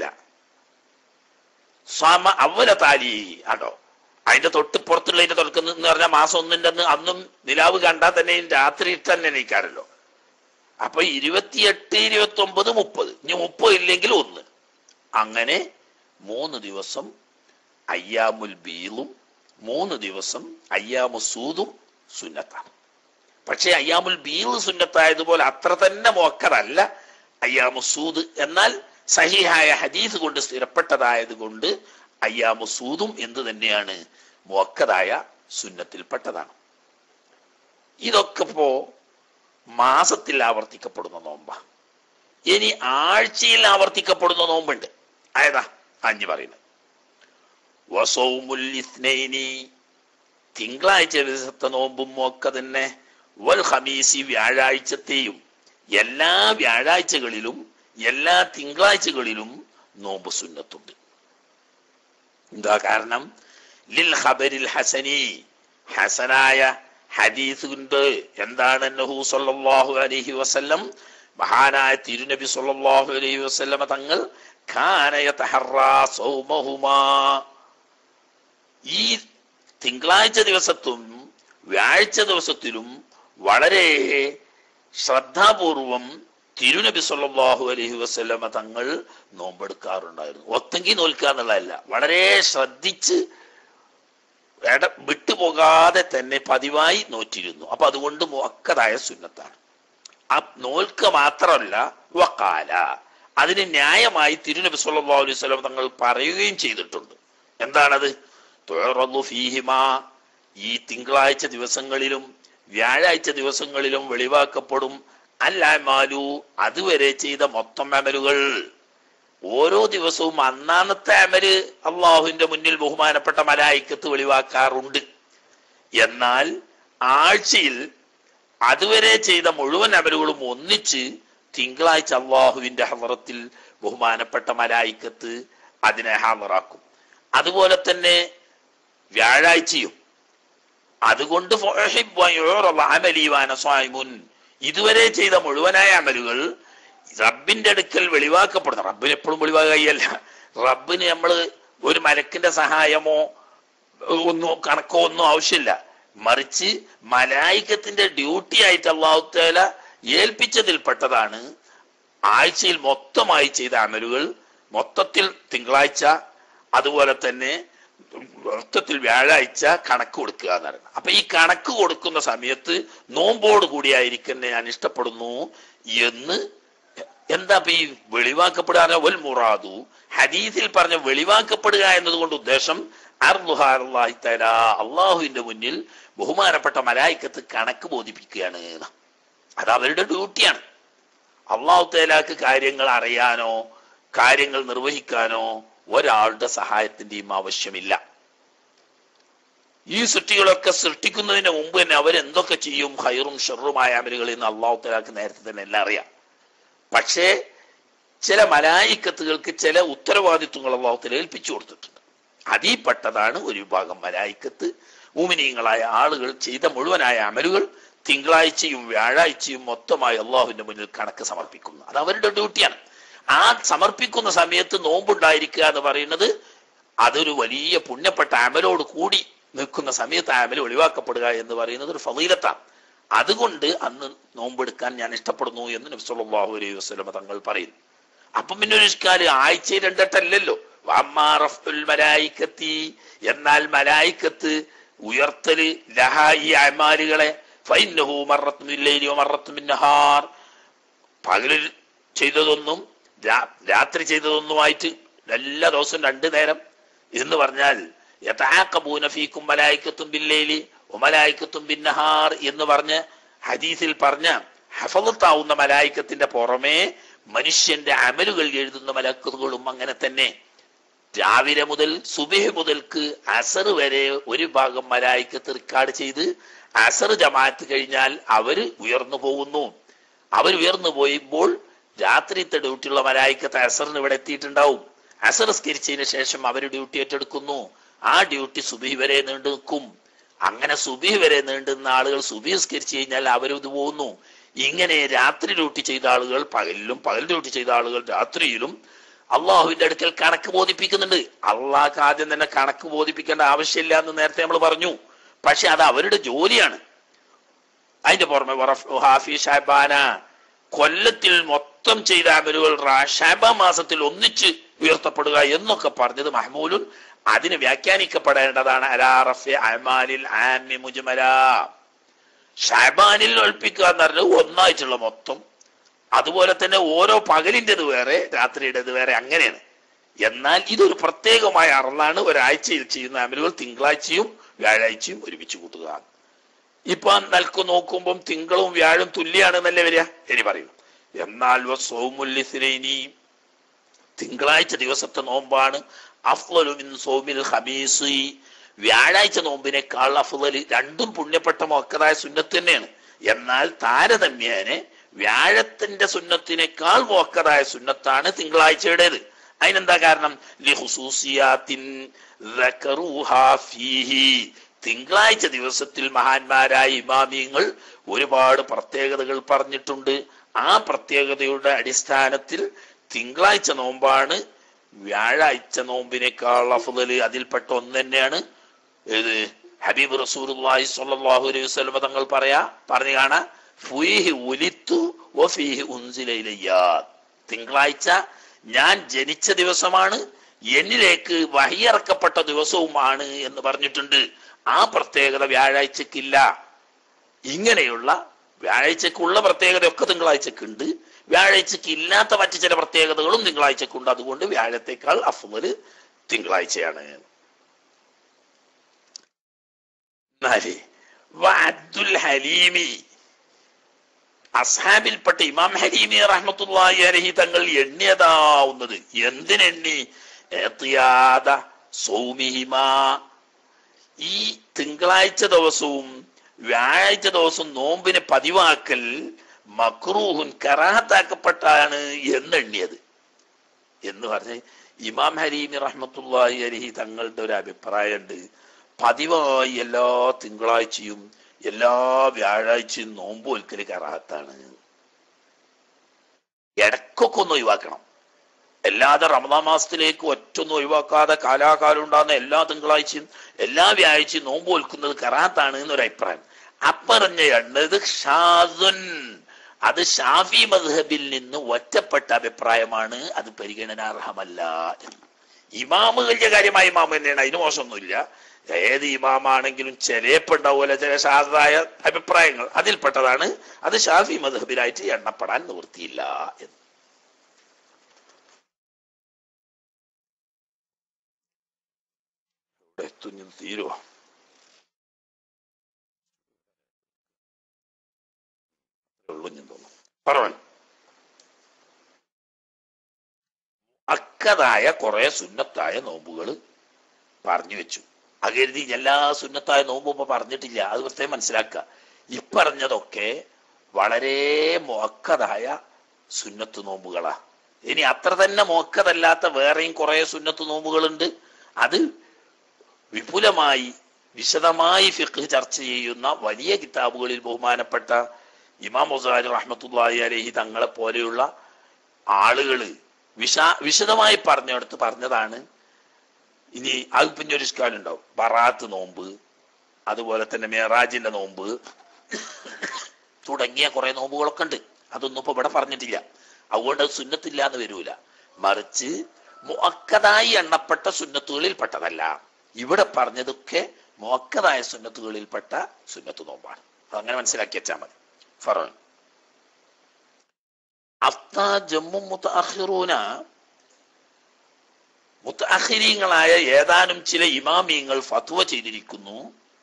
സ്വാമ അവല താലി ആട്ടോ, അതിന്റെ തൊട്ട് പുറത്തുള്ളതിന്റെ തുടക്കുന്ന എന്ന് പറഞ്ഞാൽ മാസം ഒന്നിന്റെ അന്ന് അന്നും നിലാവ് കണ്ടാൽ തന്നെ രാത്രി തന്നെ നീക്കാറല്ലോ. അപ്പൊ ഇരുപത്തിയെട്ട്, ഇരുപത്തി ഒമ്പത്, മുപ്പത്, ഇനി മുപ്പത് ഇല്ലെങ്കിൽ ഒന്ന്, അങ്ങനെ മൂന്ന് ദിവസം അയ്യാമുൽ ബീളും മൂന്ന് ദിവസം അയ്യാമുസൂദും സുന്നത്താണ്. പക്ഷെ അയ്യാമുൽ ബീൾ സുന്നത്തായതുപോലെ അത്ര തന്നെ മുഅക്കദല്ല അയ്യാമുസൂദ്. എന്നാൽ സഹിഹായ ഹദീസ് കൊണ്ട് സ്ഥിരപ്പെട്ടതായത് കൊണ്ട് അയ്യാമുസൂദും എന്ത് തന്നെയാണ്, മുഅക്കദായ സുന്നത്തിൽപ്പെട്ടതാണ്. ഇതൊക്കെ ഇപ്പോ മാസത്തിൽ ആവർത്തിക്കപ്പെടുന്ന നോമ്പ. ഇനി ആഴ്ചയിൽ ആവർത്തിക്കപ്പെടുന്ന നോമ്പുണ്ട്. ആയതാ അഞ്ഞു പറയുന്നത് വസൗമുൽ ഇസ്നൈനി, തിങ്കളാഴ്ച ദിവസത്തെ നോമ്പും ഒക്കെ തന്നെ, വൽ ഖമീസി, വ്യാഴാഴ്ചത്തെയും. എല്ലാ വ്യാഴാഴ്ചകളിലും എല്ലാ തിങ്കളാഴ്ചകളിലും നോമ്പ് സുന്നത്തുണ്ട്. എന്താ കാരണം? ലിൽ ഖബരിൽ ഹസനി, ഹസനായ ഹദീസ് ഉണ്ട്. എന്താണ്? നബി സല്ലല്ലാഹു അലൈഹി വസല്ലം, മഹാനായ തിരുനബി സല്ലല്ലാഹു അലൈഹി വസല്ലം തങ്ങൾ കാന യതഹറാ സൗമഹുമാ, ഈ തിങ്കളാഴ്ച ദിവസത്തും വ്യാഴാഴ്ച ദിവസത്തിലും വളരെ ശ്രദ്ധാപൂർവം തിരുനബി സല്ലല്ലാഹു അലൈഹി വസല്ലമ തങ്ങൾ നോമ്പെടുക്കാറുണ്ടായിരുന്നു. ഒത്തങ്കി നോൽക്കുക എന്നുള്ളതല്ല, വളരെ ശ്രദ്ധിച്ച് ഇട വിട്ടുപോകാതെ തന്നെ പതിവായി നോറ്റിരുന്നു. അപ്പൊ അതുകൊണ്ട് മുഅക്കദായ സുന്നത്താണ്. ആ നോൽക്ക മാത്രമല്ല, വഖാല, അതിന് ന്യായമായി തിരുനബി സല്ലല്ലാഹു അലൈഹി വസല്ലം തങ്ങൾ പറയുകയും ചെയ്തിട്ടുണ്ട്. എന്താണത്? തുഅറദു ഫീഹിമാ, ഈ തിങ്കളാഴ്ച ദിവസങ്ങളിലും വ്യാഴാഴ്ച ദിവസങ്ങളിലും വെളിവാക്കപ്പെടും അൽഅമാലു, അതുവരെ ചെയ്ത മൊത്തം അമലുകൾ. ഓരോ ദിവസവും അന്നാന്നത്തെ അമല് അള്ളാഹുവിന്റെ മുന്നിൽ ബഹുമാനപ്പെട്ട മലായിക്കത്ത് വെളിവാക്കാറുണ്ട്. എന്നാൽ ആഴ്ചയിൽ അതുവരെ ചെയ്ത മുഴുവൻ അമലുകളും ഒന്നിച്ച് തിങ്കളാഴ്ച അള്ളാഹുവിന്റെ ഹളറത്തിൽ ബഹുമാനപ്പെട്ട മലായിക്കത്ത് അതിനെ ഹാളറാക്കും. അതുപോലെ തന്നെ വ്യാഴാഴ്ചയും. അതുകൊണ്ട് ഇതുവരെ ചെയ്ത മുഴുവനായ അമലുകൾ റബ്ബിന്റെ അടുക്കൽ വെളിവാക്കപ്പെടുന്നു. റബ്ബിന് എപ്പോഴും വെളിവാകയല്ല, റബ്ബിന് നമ്മൾ ഒരു മലക്കിന്റെ സഹായമോ ഒന്നും കണക്കോ ഒന്നും ആവശ്യമില്ല. മറിച്ച് മലായികത്തിന്റെ ഡ്യൂട്ടി ആയിട്ട് അല്ലാഹു തആല ഏൽപ്പിച്ചതിൽപ്പെട്ടതാണ് ആഴ്ചയിൽ മൊത്തമായി ചെയ്ത അമലുകൾ മൊത്തത്തിൽ തിങ്കളാഴ്ച, അതുപോലെ തന്നെ മൊത്തത്തിൽ വ്യാഴാഴ്ച കണക്ക് കൊടുക്കുക എന്ന് പറയുന്നത്. അപ്പൊ ഈ കണക്ക് കൊടുക്കുന്ന സമയത്ത് നോമ്പോട് കൂടിയായിരിക്കും ഞാൻ ഇഷ്ടപ്പെടുന്നു എന്ന്. എന്താ ഇപ്പൊ ഈ വെളിവാക്കപ്പെടുക? വൽ മുറാദു, ഹദീസിൽ പറഞ്ഞ വെളിവാക്കപ്പെടുക എന്നതുകൊണ്ട് ഉദ്ദേശം അർദുഹാറല്ലാഹി തആല, അള്ളാഹുവിന്റെ മുന്നിൽ ബഹുമാനപ്പെട്ട മലായികത്ത് കണക്ക് ബോധിപ്പിക്കുകയാണ്. അത് അവരുടെ ഡ്യൂട്ടിയാണ്. അള്ളാഹു തആലക്ക് കാര്യങ്ങൾ അറിയാനോ കാര്യങ്ങൾ നിർവഹിക്കാനോ ഒരാളുടെ സഹായത്തിന്റെയും ആവശ്യമില്ല. ഈ സൃഷ്ടികളൊക്കെ സൃഷ്ടിക്കുന്നതിന് മുമ്പ് തന്നെ അവരെന്തൊക്കെ ചെയ്യും, ഖൈറും ഷർറുമായ അമലുകൾ എന്ന് അള്ളാഹു തആലക്ക് നേരത്തെ തന്നെ എല്ലാം അറിയാം. പക്ഷേ ചില മലായിക്കത്തുകൾക്ക് ചില ഉത്തരവാദിത്വങ്ങൾ അള്ളാഹു തആല ഏൽപ്പിച്ചു കൊടുത്തിട്ടുണ്ട്. അതിൽപ്പെട്ടതാണ് ഒരു വിഭാഗം മലായിക്കത്ത് മുഅ്മിനീങ്ങളായ ആളുകൾ ചെയ്ത മുഴുവനായ അമലുകൾ തിങ്കളാഴ്ചയും വ്യാഴാഴ്ചയും മൊത്തമായി അള്ളാഹുവിന്റെ മുന്നിൽ കണക്ക് സമർപ്പിക്കുന്നു. അത് അവരുടെ ഡ്യൂട്ടിയാണ്. ആ സമർപ്പിക്കുന്ന സമയത്ത് നോമ്പുണ്ടായിരിക്കുക എന്ന് പറയുന്നത് അതൊരു വലിയ പുണ്യപ്പെട്ട അമലോട് കൂടി നിൽക്കുന്ന സമയത്ത് അമൽ ഒഴിവാക്കപ്പെടുക എന്ന് പറയുന്നത് ഒരു ഫളീലത്താണ്. അതുകൊണ്ട് അന്ന് നോമ്പെടുക്കാൻ ഞാൻ ഇഷ്ടപ്പെടുന്നു എന്ന് നബി സല്ലല്ലാഹു അലൈഹി വസല്ലം തങ്ങൾ പറയുന്നു. അപ്പം പിന്നെ ഒരു കാര്യം ആഴ്ചയിൽ രണ്ടെട്ടല്ലല്ലോ. വമ്മാറഫുൽ മലായികത്തി, എന്നാൽ മലായികത്ത് ഉയർത്തല് ലഹാ ഈ അമാലുകളെ ഫൈന്നഹു മറത്തും ബില്ലൈലി വമറത്തും ബിന്നഹാർ, പകലിൽ ചെയ്തതൊന്നും രാത്രി ചെയ്തതൊന്നുമായിട്ട് എല്ലാ ദിവസവും രണ്ടു നേരം എന്ന് പറഞ്ഞാൽ യതആഖബൂന ഫീകും മലായികത്തും ബില്ലൈലി വമലായികത്തും ബിന്നഹാർ എന്ന് പറഞ്ഞ് ഹദീസിൽ പറഞ്ഞ ഹഫളത്താവുന്ന മലായികത്തിന്റെ പുറമെ മനുഷ്യന്റെ അമലുകൾ എഴുതുന്ന മലക്കുകളും അങ്ങനെ തന്നെ. രാവിലെ മുതൽ സുബഹ് മുതൽക്ക് അസർ വരെ ഒരു ഭാഗം മലായികത്ത് റിക്കാർഡ് ചെയ്ത് അസർ ജമാഅത്ത് കഴിഞ്ഞാൽ അവര് ഉയർന്നു പോകുന്നു. അവർ ഉയർന്നു പോയപ്പോൾ രാത്രിത്തെ ഡ്യൂട്ടിയുള്ള മലായികത്ത് അസറിന് ഇവിടെ എത്തിയിട്ടുണ്ടാവും. അസർ സ്കരിച്ചതിന് ശേഷം അവർ ഡ്യൂട്ടി ഏറ്റെടുക്കുന്നു. ആ ഡ്യൂട്ടി സുബഹി വരെ നീണ്ടു നിൽക്കും. അങ്ങനെ സുബഹി വരെ നീണ്ടുന്ന ആളുകൾ സുബഹി സ്കരിച്ചു കഴിഞ്ഞാൽ അവരിത് പോകുന്നു. ഇങ്ങനെ രാത്രി ഡ്യൂട്ടി ചെയ്ത ആളുകൾ പകലിലും, പകൽ ഡ്യൂട്ടി ചെയ്ത ആളുകൾ രാത്രിയിലും അള്ളാഹുവിന്റെ അടുക്കൽ കണക്ക് ബോധിപ്പിക്കുന്നുണ്ട്. അള്ളാഹ്ക്ക് ആദ്യം തന്നെ കണക്ക് ബോധിപ്പിക്കേണ്ട ആവശ്യമില്ല എന്ന് നേരത്തെ നമ്മൾ പറഞ്ഞു. പക്ഷെ അത് അവരുടെ ജോലിയാണ്. അതിന്റെ പുറമെ ഹാഫി ഷാബാന, കൊല്ലത്തിൽ മൊത്തം ചെയ്ത അമലുകൾ ഷാബാൻ മാസത്തിൽ ഒന്നിച്ച് ഉയർത്തപ്പെടുക എന്നൊക്കെ പറഞ്ഞത് മഹ്മൂലുൻ അതിന് വ്യാഖ്യാനിക്കപ്പെടേണ്ടതാണ്. അലാ റഫി അമാലിൽ ആമി മുജ്മല, ഷാബാനിൽ ഒൽപ്പിക്കുക എന്ന് പറഞ്ഞത് ഒന്നായിട്ടുള്ള മൊത്തം, അതുപോലെ തന്നെ ഓരോ പകലിൻ്റെത് വേറെ രാത്രിയുടേത് വേറെ, അങ്ങനെയാണ്. എന്നാൽ ഇതൊരു പ്രത്യേകമായ അറളാണ്. ഒരാഴ്ചയിൽ ചെയ്യുന്ന അമലുകൾ തിങ്കളാഴ്ചയും വ്യാഴാഴ്ചയും ഒരുമിച്ച് കൂട്ടുക. ഇപ്പൊ നൽകു നോക്കുമ്പം തിങ്കളും വ്യാഴും തുല്യാണെന്നല്ലേ വരിക. ഇനി പറയൂ, എന്നാൽ തിങ്കളാഴ്ച ദിവസത്തെ നോമ്പാണ് അഫ്ളലു മിൻ സൗമിൽ ഖമീസ്, വ്യാഴാഴ്ച നോമ്പിനേക്കാൾ അഫ്ളല്. രണ്ടും പുണ്യപ്പെട്ട മുഅക്കദായ സുന്നത്ത് തന്നെയാണ്. എന്നാൽ താരതമ്യേന വ്യാഴത്തിന്റെ സുന്നത്തിനേക്കാൾ മുഅക്കദായ സുന്നത്താണ് തിങ്കളാഴ്ചയുടേത്. അതിനെന്താ കാരണം? ലിഖുസൂസിയാത്തിൻ ദക്കറൂഹാ ഫീഹി, തിങ്കളാഴ്ച ദിവസത്തിൽ മഹാന്മാരായ ഇമാമിയങ്ങൾ ഒരുപാട് പ്രത്യേകതകൾ പറഞ്ഞിട്ടുണ്ട്. ആ പ്രത്യേകതയുടെ അടിസ്ഥാനത്തിൽ തിങ്കളാഴ്ച നോമ്പാണ് വ്യാഴാഴ്ച നോമ്പിനേക്കാൾ അഫ്ളല്. അതിൽപ്പെട്ട ഒന്ന് തന്നെയാണ് ഏത്? ഹബീബ് റസൂലുള്ളാഹി സ്വല്ലല്ലാഹു അലൈഹി വസല്ലം തങ്ങൾ പറയാ പറഞ്ഞു കാണാ, ഫീഹി ഉലിത്തു വഫീഹി ഉൻസില ഇലയ്യ, തിങ്കളാഴ്ച ഞാൻ ജനിച്ച ദിവസമാണ്, എന്നിലേക്ക് വഹിയിറക്കപ്പെട്ട ദിവസവുമാണ് എന്ന് പറഞ്ഞിട്ടുണ്ട്. ആ പ്രത്യേകത വ്യാഴാഴ്ചക്കില്ല. ഇങ്ങനെയുള്ള വ്യാഴാഴ്ചക്കുള്ള പ്രത്യേകതയൊക്കെ തിങ്കളാഴ്ചക്കുണ്ട്. വ്യാഴാഴ്ചക്ക് ഇല്ലാത്ത മറ്റു ചില പ്രത്യേകതകളും തിങ്കളാഴ്ചക്കുണ്ട്. അതുകൊണ്ട് വ്യാഴത്തേക്കാൾ അഫ്ളല് തിങ്കളാഴ്ചയാണ്. അബ്ദുൽ ഹലീമി, അസ്ഹാബിൽപ്പെട്ട ഇമാം ഹലീമി റഹ്മത്തുള്ളാഹി അലൈഹി തങ്ങൾ എണ്ണിയതാവുന്നത് എന്തിനെണ്ണി? സൗമിഹിമാ, ഈ തിങ്കളാഴ്ച ദിവസവും വ്യാഴാഴ്ച ദിവസവും നോമ്പിനെ പതിവാക്കൽ മക്രൂഹുൻ കറാഹത്താക്കപ്പെട്ടാണ് എന്നെണ്ണിയത് എന്ന് പറഞ്ഞ് ഇമാം ഹലീമി റഹ്മത്തുള്ളാഹി അലൈഹി തങ്ങളുടെ ഒരു അഭിപ്രായമുണ്ട്. പതിവായി എല്ലാ തിങ്കളാഴ്ചയും എല്ലാ വ്യാഴാഴ്ചയും നോമ്പ് ഒൽക്കല് കറാഹത്താണ്. ഇടക്കൊക്കെ ഒന്ന് ഒഴിവാക്കണം. അല്ലാതെ റമദാൻ മാസത്തിലേക്ക് ഒറ്റൊന്നും ഒഴിവാക്കാതെ കാലാകാലം ഉണ്ടാകുന്ന എല്ലാ തിങ്കളാഴ്ചയും എല്ലാ വ്യാഴ്ചയും നോമ്പ് നോൽക്കുന്നത് കറാത്താണ് എന്നൊരു അഭിപ്രായം. അപ്പറഞ്ഞ എണ്ണത് ഷാദുൻ, അത് ഷാഫി മദ്ഹബിൽ നിന്ന് ഒറ്റപ്പെട്ട അഭിപ്രായമാണ്, അത് പരിഗണനാർഹമല്ല. ഇമാമുകളുടെ കാര്യമായ ഇമാമ് തന്നെയാണ്, അതിന് മോശമൊന്നുമില്ല. ഏത് ഇമാമാണെങ്കിലും ചിലപ്പുണ്ടാവുമല്ലോ ചില ഷാദായ അഭിപ്രായങ്ങൾ, അതിൽപ്പെട്ടതാണ്. അത് ഷാഫി മദ്ഹബിലായിട്ട് എണ്ണപ്പെടാൻ നിവൃത്തിയില്ല എന്ന്. തീരുവോ? പറഞ്ഞു അക്കതായ കുറെ സുന്നത്തായ നോമ്പുകൾ പറഞ്ഞു വെച്ചു. അകരുതി എല്ലാ സുന്നത്തായ നോമ്പും ഇപ്പൊ പറഞ്ഞിട്ടില്ല, അത് പ്രത്യേകം മനസ്സിലാക്കുക. ഇപ്പറഞ്ഞതൊക്കെ വളരെ മുഅക്കദായ സുന്നത്ത് നോമ്പുകളാ. ഇനി അത്ര തന്നെ മുഅക്കദല്ലാത്ത വേറെയും കുറെ സുന്നത്ത് നോമ്പുകളുണ്ട്. അത് വിപുലമായി വിശദമായി ഫിഖ് ചർച്ച ചെയ്യുന്ന വലിയ കിതാബുകളിൽ ബഹുമാനപ്പെട്ട ഇമാം ഗസാലി റഹ്മത്തുള്ളാഹി അലൈഹി തങ്ങളെ പോലെയുള്ള ആളുകള് വിശാ വിശദമായി പറഞ്ഞെടുത്ത് പറഞ്ഞതാണ്. ഇനി അത് പിന്നെ ഒരു ഇഷ്കാലം ഉണ്ടാവും. ബറാത്ത് നോമ്പ്, അതുപോലെ തന്നെ മേറാജിന്റെ നോമ്പ് തുടങ്ങിയ കുറെ നോമ്പുകളൊക്കെ ഉണ്ട്. അതൊന്നും ഇപ്പൊ ഇവിടെ പറഞ്ഞിട്ടില്ല, അതുകൊണ്ട് അത് സുന്നത്തില്ല എന്ന് വരൂല. മറിച്ച് മുഅക്കദായി എണ്ണപ്പെട്ട സുന്നത്തുകളിൽ പെട്ടതല്ല. ഇവിടെ പറഞ്ഞതൊക്കെ മുഅക്കദായ സുന്നത്തുകളിൽപ്പെട്ട സുന്നത്ത് നോമ്പാണ്. അതങ്ങനെ മനസ്സിലാക്കി വെച്ചാൽ മതി. ഫറോൻ അഫ്താ ജമ്മു മുതഅഖിറൂന, മുതഅഖിരീങ്ങളായ ഏതാനും ചില ഇമാമിയങ്ങൾ ഫത്വ ചെയ്തിരിക്കുന്നു.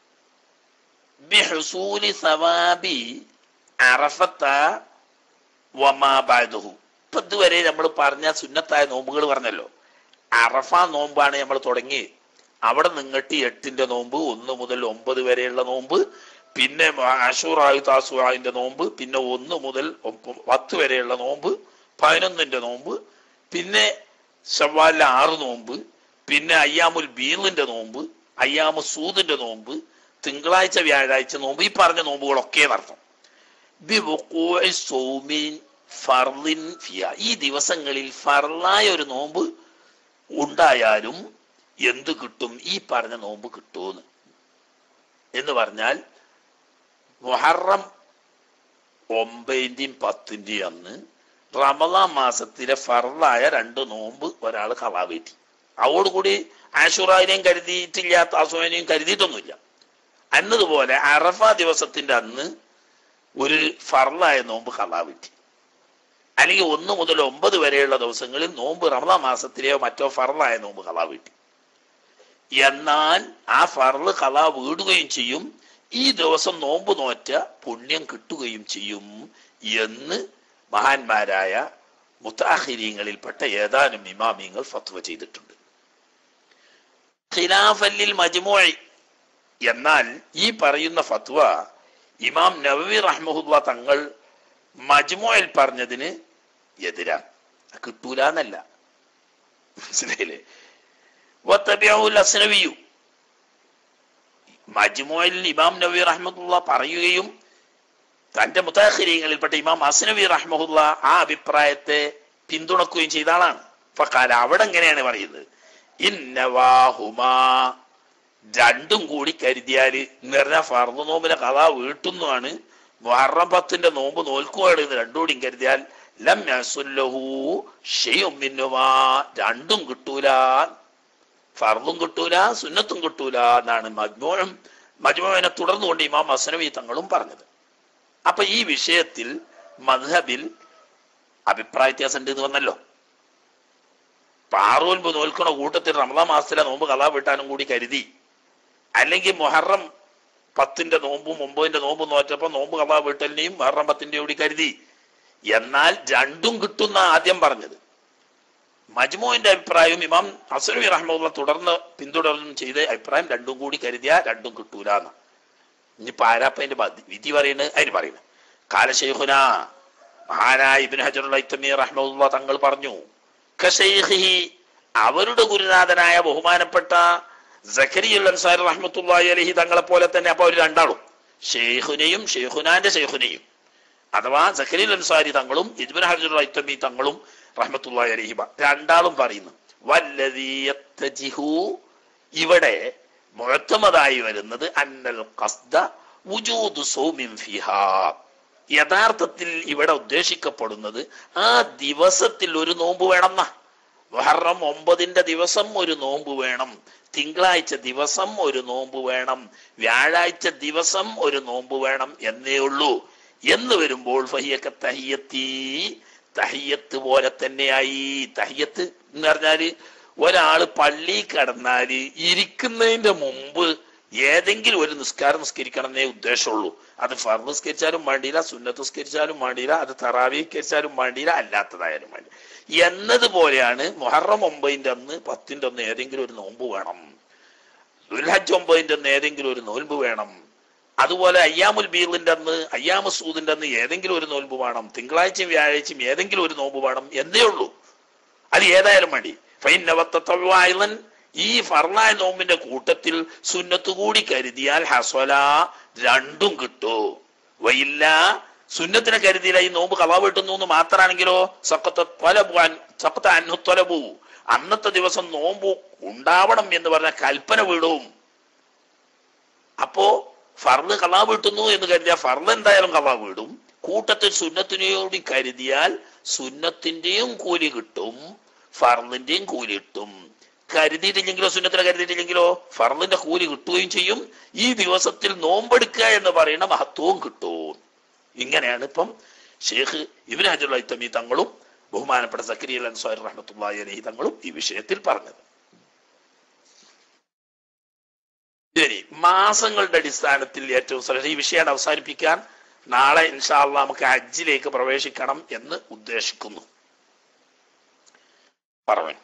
ബിഹുസൂലി സവാബി അറഫത വമാ ബഅദഹു. ഇപ്പൊ ഇതുവരെ നമ്മൾ പറഞ്ഞ സുന്നത്തായ നോമ്പുകൾ പറഞ്ഞല്ലോ. അറഫ നോമ്പാണ് നമ്മൾ തുടങ്ങി, അവിടെ നിങ്ങട്ട് എട്ടിന്റെ നോമ്പ്, ഒന്ന് മുതൽ ഒമ്പത് വരെയുള്ള നോമ്പ്, പിന്നെ അശൂറായി താസുആന്റെ നോമ്പ്, പിന്നെ ഒന്ന് മുതൽ പത്ത് വരെയുള്ള നോമ്പ്, പതിനൊന്നിന്റെ നോമ്പ്, പിന്നെ ശവ്വാലിലെ ആറ് നോമ്പ്, പിന്നെ അയ്യാമുൽ ബീളിന്റെ നോമ്പ്, അയ്യാമു സൂദിന്റെ നോമ്പ്, തിങ്കളാഴ്ച വ്യാഴാഴ്ച നോമ്പ്, ഈ പറഞ്ഞ നോമ്പുകളൊക്കെ നടത്തും. ഈ ദിവസങ്ങളിൽ ഫർളായ ഒരു നോമ്പ് ഉണ്ടായാലും എന്ത് കിട്ടും? ഈ പറഞ്ഞ നോമ്പ് കിട്ടുമെന്ന്. എന്ന് പറഞ്ഞാൽ മുഹറം ഒമ്പതിന്റെയും പത്തിന്റെയും അന്ന് റമളാൻ മാസത്തിലെ ഫർളായ രണ്ട് നോമ്പ് ഒരാൾ ഖളാ വീട്ടി, അതോടുകൂടി ആശുറാനെയും കരുതിയിട്ടില്ല, താസുവിനെയും കരുതിയിട്ടൊന്നുമില്ല. എന്നതുപോലെ അറഫ ദിവസത്തിന്റെ അന്ന് ഒരു ഫർളായ നോമ്പ് ഖളാ വീട്ടി, അല്ലെങ്കിൽ ഒന്ന് മുതൽ ഒമ്പത് വരെയുള്ള ദിവസങ്ങളിൽ നോമ്പ് റമളാൻ മാസത്തിലെയോ മറ്റോ ഫർളായ നോമ്പ് ഖളാ വീട്ടി. എന്നാൽ ആ ഫർള് ഖളാ വീടുകയും ചെയ്യും, ഈ ദിവസം നോമ്പ് നോറ്റ പുണ്യം കിട്ടുകയും ചെയ്യും എന്ന് മഹാന്മാരായ മുതഅഖിരീങ്ങളിൽപ്പെട്ട ഏതാനും ഇമാമിയങ്ങൾ ഫത്വ ചെയ്തിട്ടുണ്ട്. ഖിലാഫല്ലിൽ മജ്മൂഇ, എന്നാൽ ഈ പറയുന്ന ഫത്വ ഇമാം നവവി റഹ്മഹുല്ലാ തങ്ങൾ മജ്മൂഇൽ പറഞ്ഞതിന് എതിരാണ്. കിട്ടൂല എന്നല്ല, മനസ്സിലായില്ലേ? വതബിഉൽ അസ്നവിയു, മജ്മൂഇൽ ഇമാം നവവി റഹ്മത്തുള്ളാഹി പറയുകയും തന്റെ മുതഅഖിരീങ്ങളിൽപ്പെട്ട ഇമാം അസ്നവി റഹ്മത്തുള്ളാഹി ആ അഭിപ്രായത്തെ പിന്തുണക്കുകയും ചെയ്ത ആളാണ്. ഫഖാല, അവിടെ എങ്ങനെയാണ് പറയുന്നത്? ഇന്നവാഹുമാ, രണ്ടും കൂടി കരുതിയാല് എന്ന് പറഞ്ഞാൽ ഫർദ് നോമ്പിനെ ഖളാ വീട്ടുന്നതാണ്, മുഹറം പത്തിന്റെ നോമ്പ് നോൽക്കുകയാണ് എന്ന് രണ്ടും കൂടി കരുതിയാൽ ലം യസുല്ലഹു ശൈഉം മിൻഹുമാ, രണ്ടും കിട്ടൂല, ഫർദും കിട്ടൂല സുന്നത്തും കിട്ടൂല എന്നാണ് മജ്മൂഉം മജ്മൂഇനെ തുടർന്നുകൊണ്ട് ഇമാം അസ്നവി തങ്ങളും പറഞ്ഞത്. അപ്പൊ ഈ വിഷയത്തിൽ മദ്ഹബിൽ അഭിപ്രായ വ്യത്യാസം ഉണ്ട് എന്ന് വന്നല്ലോ. പാറോൽമ്പ് നോൽക്കണ കൂട്ടത്തിൽ റമളാൻ മാസത്തിലെ നോമ്പ് ഖളാ വീട്ടാനും കൂടി കരുതി, അല്ലെങ്കിൽ മുഹറം പത്തിന്റെ നോമ്പും ഒമ്പതിന്റെ നോമ്പും നോറ്റപ്പോ നോമ്പ് ഖളാ വീട്ടലിനെയും മുഹറം പത്തിന്റെ കൂടി കരുതി. എന്നാൽ രണ്ടും കിട്ടുന്ന ആദ്യം പറഞ്ഞത്. മജ്മൂഇന്റെ അഭിപ്രായം ഇമാം അസ്നവി റഹ്മത്തുള്ളാഹി തുടർന്ന് പിന്തുടർന്നും ചെയ്ത അഭിപ്രായം രണ്ടും കൂടി കരുതിയാ രണ്ടും കിട്ടൂല എന്ന്. ഇനിയിപ്പോ ആരാപ്പ അതിന്റെ വിധി പറയുന്നത്? അതിന് പറയുന്നത് കാല ശൈഖുന, മഹാനായ ഇബ്നു ഹജറുൽ ഹൈതമി റഹ്മത്തുള്ളാഹി തങ്ങൾ പറഞ്ഞു, കശൈഖിഹി, അവരുടെ ഗുരുനാഥനായ ബഹുമാനപ്പെട്ട സക്കരിയുൽ അൻസാരി റഹ്മത്തുള്ളാഹി അലൈഹി തങ്ങളെ പോലെ തന്നെ. അപ്പൊ അവർ രണ്ടാളും ഷെയ്ഖുനെയും ഷെയ്ഖുനാന്റെ ഷെയ്ഖുനെയും, അഥവാ സക്കരിയുൽ അൻസാരി തങ്ങളും ഇബ്നു ഹജറുൽ ഹൈതമി തങ്ങളും റഹ്മത്തുള്ളാഹി അലൈഹിമ രണ്ടാളും പറയുന്നു വല്ലദീ യത്തജിഹു, ഇവിടെ മുഅ്തമദായി വരുന്നത് അന്നൽ ഖസ്ദ വുജൂദു സൗമിൻ ഫിഹാ, യഥാർത്ഥത്തിൽ ഇവിടെ ഉദ്ദേശിക്കപ്പെടുന്നത് ആ ദിവസത്തിൽ ഒരു നോമ്പ് വേണം. മുഹറം ഒമ്പതിന്റെ ദിവസം ഒരു നോമ്പ് വേണം, തിങ്കളാഴ്ച ദിവസം ഒരു നോമ്പ് വേണം, വ്യാഴാഴ്ച ദിവസം ഒരു നോമ്പ് വേണം എന്നേ ഉള്ളൂ. എന്ന് വരുമ്പോൾ ഫഹിയക തഹിയ്യത്തി, തഹിയ്യത്ത് പോലെ തന്നെയായി. തഹിയ്യത്ത് എന്ന് പറഞ്ഞാല് ഒരാള് പള്ളി കടന്നാല് ഇരിക്കുന്നതിന്റെ മുമ്പ് ഏതെങ്കിലും ഒരു നിസ്കാരം നിസ്കരിക്കണം എന്നേ ഉദ്ദേശമുള്ളൂ. അത് ഫർദ് നിസ്കരിച്ചാലും വേണ്ടിയില്ല, സുന്നത്ത് നിസ്കരിച്ചാലും വേണ്ടിയില്ല, അത് തറാവീഹ് നിസ്കരിച്ചാലും വേണ്ടിയില്ല, അല്ലാത്തതായാലും വേണ്ടി എന്നതുപോലെയാണ് മുഹറം ഒമ്പതിന്റെ അന്ന് പത്തിന്റെ അന്ന് ഏതെങ്കിലും ഒരു നോമ്പ് വേണം, ദുൽഹജ്ജ് ഒമ്പതിന്റെ അന്ന് ഏതെങ്കിലും ഒരു നോൽമ്പ് വേണം, അതുപോലെ അയ്യാമുൽ ബീദിന്റെ അന്ന് അയ്യാമു സൂദിന്റെ അന്ന് ഏതെങ്കിലും ഒരു നോൽമ്പ് വേണം, തിങ്കളാഴ്ചയും വ്യാഴാഴ്ചയും ഏതെങ്കിലും ഒരു നോമ്പ് വേണം എന്നേ ഉള്ളൂ. അത് ഏതായാലും മതി. ഫൈനവത്തൻ, ഈ ഫർളായ നോമ്പിന്റെ കൂട്ടത്തിൽ സുന്നത്ത് കൂടി കരുതിയാൽ ഹസ്വല, രണ്ടും കിട്ടൂ. വയില്ല, സുന്നത്തിനെ കരുതിയില്ല, ഈ നോമ്പ് കള വീട്ടുന്നു എന്ന് മാത്രമാണെങ്കിലോ സഖത്ത അൻഹു ത്വലബു, അന്നത്തെ ദിവസം നോമ്പ് ഉണ്ടാവണം എന്ന് പറഞ്ഞ കൽപ്പന വീടും. അപ്പോ ഫർള് കള വീട്ടുന്നു എന്ന് കരുതിയാൽ ഫർള് എന്തായാലും കള വീടും. കൂട്ടത്തിൽ സുന്നത്തിനോടി കരുതിയാൽ സുന്നത്തിന്റെയും കൂലി കിട്ടും, ഫർളിന്റെയും കൂലി കിട്ടും. കരുതിയിട്ടില്ലെങ്കിലോ, സുന്നത്തിനെ കരുതിയിട്ടില്ലെങ്കിലോ ഫർളിന്റെ കൂലി കിട്ടുകയും ചെയ്യും. ഈ ദിവസത്തിൽ നോമ്പെടുക്കുക എന്ന് പറയുന്ന മഹത്വവും കിട്ടും. ഇങ്ങനെയാണ് ഇപ്പം ഷെയ്ഖ് ഇബ്നു ഹജർ അൽ ഹൈതമി തങ്ങളും ബഹുമാനപ്പെട്ട സക്കരിയ അൽ അൻസാരി റഹ്മത്തുള്ളാഹി അലൈഹി തങ്ങളും ഈ വിഷയത്തിൽ പറഞ്ഞത്. ശരി, മാസങ്ങളുടെ അടിസ്ഥാനത്തിൽ ഏറ്റവും ശ്രദ്ധ ഈ വിഷയം അവസാനിപ്പിക്കാൻ നാളെ ഇൻഷാ അല്ലാഹ് നമുക്ക് ഹജ്ജിലേക്ക് പ്രവേശിക്കണം എന്ന് ഉദ്ദേശിക്കുന്നു. പറഞ്ഞു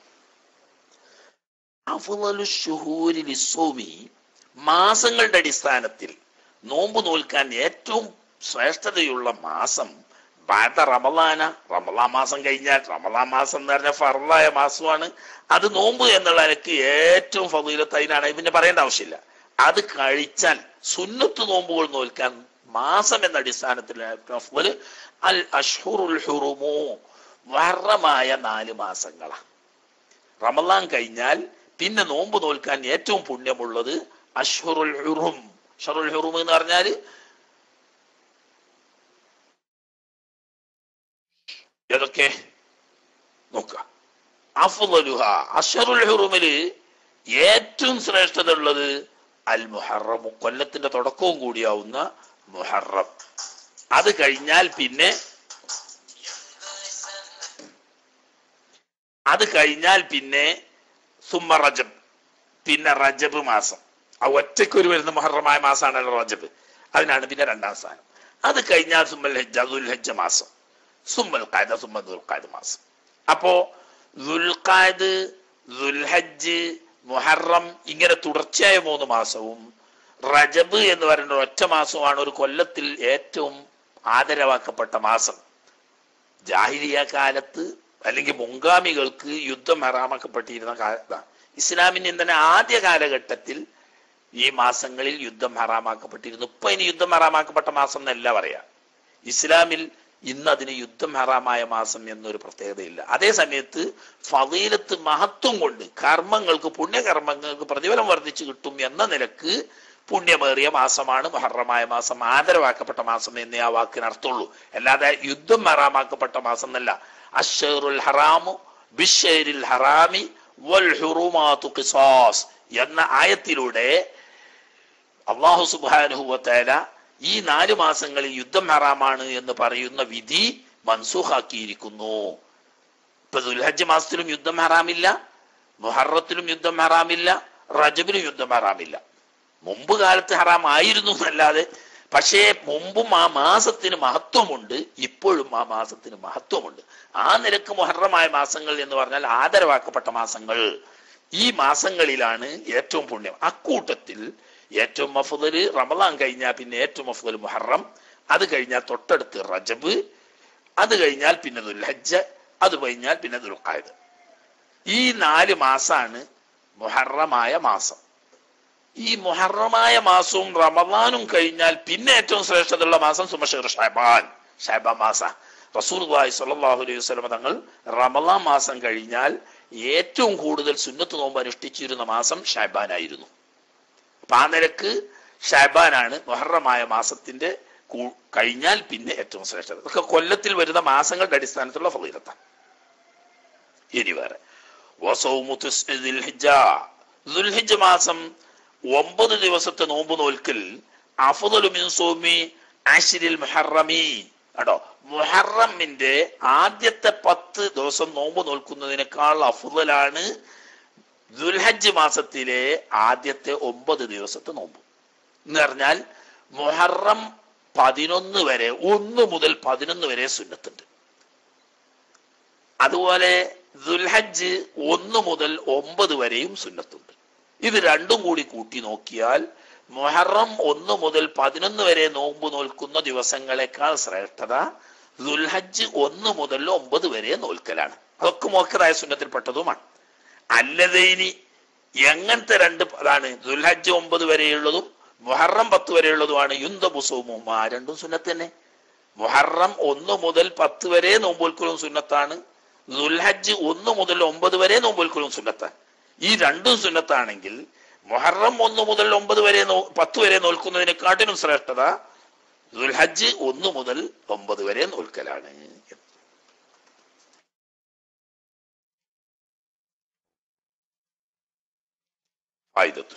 മാസങ്ങളുടെ അടിസ്ഥാനത്തിൽ നോമ്പ് നോൽക്കാൻ ഏറ്റവും ശ്രേഷ്ഠതയുള്ള മാസം ബാദ റമളാന, റമളാൻ മാസം കഴിഞ്ഞാൽ, റമളാൻ മാസം എന്ന് പറഞ്ഞാൽ ഫർളായ മാസമാണ്. അത് നോമ്പ് എന്നുള്ള എനിക്ക് ഏറ്റവും ഫളീലത്ത് അതിനാണ്, പിന്നെ പറയേണ്ട ആവശ്യമില്ല. അത് കഴിച്ചാൽ സുന്നത്ത് നോമ്പുകൾ നോൽക്കാൻ മാസം എന്ന അടിസ്ഥാനത്തിൽ അൽ അഷ്ഹുറുൽ ഹുറുമു, വറമായ നാല് മാസങ്ങളാണ്. റമളാൻ കഴിഞ്ഞാൽ പിന്നെ നോമ്പ് നോൽക്കാൻ ഏറ്റവും പുണ്യമുള്ളത് അഷ്ഹുറുൽ ഹുറും. അഷ്ഹുറുൽ ഹുറും എന്ന് പറഞ്ഞാല് ഏതൊക്കെ നോക്കാം. അഫ്ളലുഹ, അഷ്ഹുറുൽ ഹുറുമില് ഏറ്റവും ശ്രേഷ്ഠത ഉള്ളത് അൽ മുഹറം, കൊല്ലത്തിന്റെ തുടക്കവും കൂടിയാവുന്ന മുഹറം. അത് കഴിഞ്ഞാൽ പിന്നെ അത് കഴിഞ്ഞാൽ പിന്നെ സുമ്മ റജബ്, പിന്നെ റജബ് മാസം. ആ ഒറ്റയ്ക്കൊരു വരുന്ന മുഹറമായ മാസമാണല്ലോ റജബ്, അതിനാണ് പിന്നെ രണ്ടാം സ്ഥാനം. അത് കഴിഞ്ഞാൽ സുമ്മൽ ഹജ്ജ, ദുൽഹജ്ജ മാസം, സുമ്മൽ ഖഅദ, സുമ്മ ദുൽഖഅദ മാസം. അപ്പോ ദുൽഖഅദ്, ദുൽഹജ്ജ്, മുഹറം ഇങ്ങനെ തുടർച്ചയായ മൂന്ന് മാസവും റജബ് എന്ന് പറയുന്ന ഒറ്റ മാസവുമാണ് ഒരു കൊല്ലത്തിൽ ഏറ്റവും ആദരവാക്കപ്പെട്ട മാസം. ജാഹിലിയ കാലത്ത് അല്ലെങ്കിൽ മുൻഗാമികൾക്ക് യുദ്ധം ഹറാമാക്കപ്പെട്ടിരുന്ന കാലത്താണ്. ഇസ്ലാമിന്റെ തന്നെ ആദ്യ കാലഘട്ടത്തിൽ ഈ മാസങ്ങളിൽ യുദ്ധം ഹറാമാക്കപ്പെട്ടിരുന്നു. ഇപ്പൊ ഇനി യുദ്ധം ഹറാമാക്കപ്പെട്ട മാസം എന്നല്ല പറയാ. ഇസ്ലാമിൽ ഇന്ന് അതിന് യുദ്ധം ഹറാമായ മാസം എന്നൊരു പ്രത്യേകതയില്ല. അതേ സമയത്ത് ഫളീലത്ത് മഹത്വം കൊണ്ട് കർമ്മങ്ങൾക്ക്, പുണ്യകർമ്മങ്ങൾക്ക് പ്രതിഫലം വർദ്ധിച്ചു കിട്ടും എന്ന നിലക്ക് പുണ്യമേറിയ മാസമാണ് മുഹറമായ മാസം, ആദരവാക്കപ്പെട്ട മാസം എന്നേ ആ വാക്കിന് അർത്ഥമുള്ളൂ. അല്ലാതെ യുദ്ധം ഹറാമാക്കപ്പെട്ട മാസം എന്നല്ല. അശ്ശഹറുൽ ഹറാമു ബിശ്ശഹരിൽ ഹറാമി വൽ ഹുറുമാതു ഖിസാസ് എന്ന ആയത്തിലൂടെ അല്ലാഹു സുബ്ഹാനഹു വ തആല ഈ നാല് മാസങ്ങളിൽ യുദ്ധം ഹറാമാണ് എന്ന് പറയുന്ന വിധി മൻസൂഖാക്കിയിരിക്കുന്നു. ഇപ്പൊ ദുൽഹജ്ജ് മാസത്തിലും യുദ്ധം ഹറാമില്ല, മുഹറത്തിലും യുദ്ധം ഹറാമില്ല, റജബിലും യുദ്ധം ഹറാമില്ല. മുമ്പ് കാലത്ത് ഹറാം ആയിരുന്നു എന്നല്ലാതെ, പക്ഷേ മുമ്പും ആ മാസത്തിന് മഹത്വമുണ്ട്, ഇപ്പോഴും ആ മാസത്തിന് മഹത്വമുണ്ട്. ആ നിലക്ക് മുഹറമായ മാസങ്ങൾ എന്ന് പറഞ്ഞാൽ ആദരവാക്കപ്പെട്ട മാസങ്ങൾ. ഈ മാസങ്ങളിലാണ് ഏറ്റവും പുണ്യം. അക്കൂട്ടത്തിൽ ഏറ്റവും അഫ്ളല് റമളാൻ കഴിഞ്ഞാൽ പിന്നെ ഏറ്റവും അഫ്ളല് മുഹറം, അത് കഴിഞ്ഞാൽ തൊട്ടടുത്ത് റജബ്, അത് കഴിഞ്ഞാൽ പിന്നെ ദുൽഹജ്ജ്, അത് കഴിഞ്ഞാൽ പിന്നെ ദുൽഖഅദ്. ഈ നാല് മാസാണ് മുഹറമായ മാസം. ഈ മുഹറമായ മാസവും റമളാനും കഴിഞ്ഞാൽ പിന്നെ ഏറ്റവും ശ്രേഷ്ഠതയുള്ള മാസം സുമ ഷഹ്റു ശഅബാൻ, ശഅബാൻ മാസ. റസൂലുള്ളാഹി സ്വല്ലല്ലാഹു അലൈഹി വസല്ലം തങ്ങൾ റമളാൻ മാസം കഴിഞ്ഞാൽ ഏറ്റവും കൂടുതൽ സുന്നത്ത് നോമ്പ് അനുഷ്ഠിച്ചിരുന്ന മാസം ഷഅബാനായിരുന്നു. അപ്പൊ ആ നിലക്ക് ഷഅബാനാണ് മുഹറമായ മാസത്തിന്റെ കഴിഞ്ഞാൽ പിന്നെ ഏറ്റവും ശ്രേഷ്ഠത. ഇതൊക്കെ കൊല്ലത്തിൽ വരുന്ന മാസങ്ങളുടെ അടിസ്ഥാനത്തിലുള്ള ഫളീലത്താണ്. ഇനി വേറെ ദുൽഹിജ്ജ മാസം ഒമ്പത് ദിവസത്തെ നോമ്പ് നോൽക്കൽ അഫ്ളു മിൻ സൗമി അശ്രിൽ മുഹറമി. കേട്ടോ, മുഹറമിന്റെ ആദ്യത്തെ പത്ത് ദിവസം നോമ്പ് നോൽക്കുന്നതിനേക്കാൾ അഫ്ളലാണ് ദുൽഹജ്ജ് മാസത്തിലെ ആദ്യത്തെ ഒമ്പത് ദിവസത്തെ നോമ്പ് എന്ന് പറഞ്ഞാൽ മുഹറം പതിനൊന്ന് വരെ, ഒന്ന് മുതൽ പതിനൊന്ന് വരെ സുന്നത്തുണ്ട്. അതുപോലെ ദുൽഹജ്ജ് ഒന്ന് മുതൽ ഒമ്പത് വരെയും സുന്നത്തുണ്ട്. ഇത് രണ്ടും കൂടി കൂട്ടി നോക്കിയാൽ മുഹറം ഒന്ന് മുതൽ പതിനൊന്ന് വരെ നോമ്പ് നോൽക്കുന്ന ദിവസങ്ങളെക്കാൾ ശ്രേഷ്ഠത ദുൽഹജ്ജ് ഒന്ന് മുതൽ ഒമ്പത് വരെ നോൽക്കലാണ്. അതൊക്കെ മോക്കറായ സുന്നത്തിൽപ്പെട്ടതുമാണ്. അല്ലതെ ഇനി എങ്ങനത്തെ രണ്ട് അതാണ് ദുൽഹജ്ജ് ഒമ്പത് വരെയുള്ളതും മുഹറം പത്ത് വരെയുള്ളതുമാണ് യുന്തബു സൗമുഹുമ. ആ രണ്ടും സുന്നത്ത് തന്നെ. മുഹറം ഒന്ന് മുതൽ പത്ത് വരെ നോമ്പോൽക്കലും സുന്നത്താണ്. ദുൽഹജ്ജ് ഒന്ന് മുതൽ ഒമ്പത് വരെ നോമ്പോൽക്കലും സുന്നത്താണ്. ഈ രണ്ടും സുന്നത്താണെങ്കിൽ മുഹറം ഒന്ന് മുതൽ ഒമ്പത് വരെ പത്ത് വരെ നോൽക്കുന്നതിനെക്കാട്ടിലും ശ്രേഷ്ഠത ദുൽഹജ്ജ് ഒന്ന് മുതൽ ഒമ്പത് വരെ നോൽക്കലാണ്. ആയുധത്വം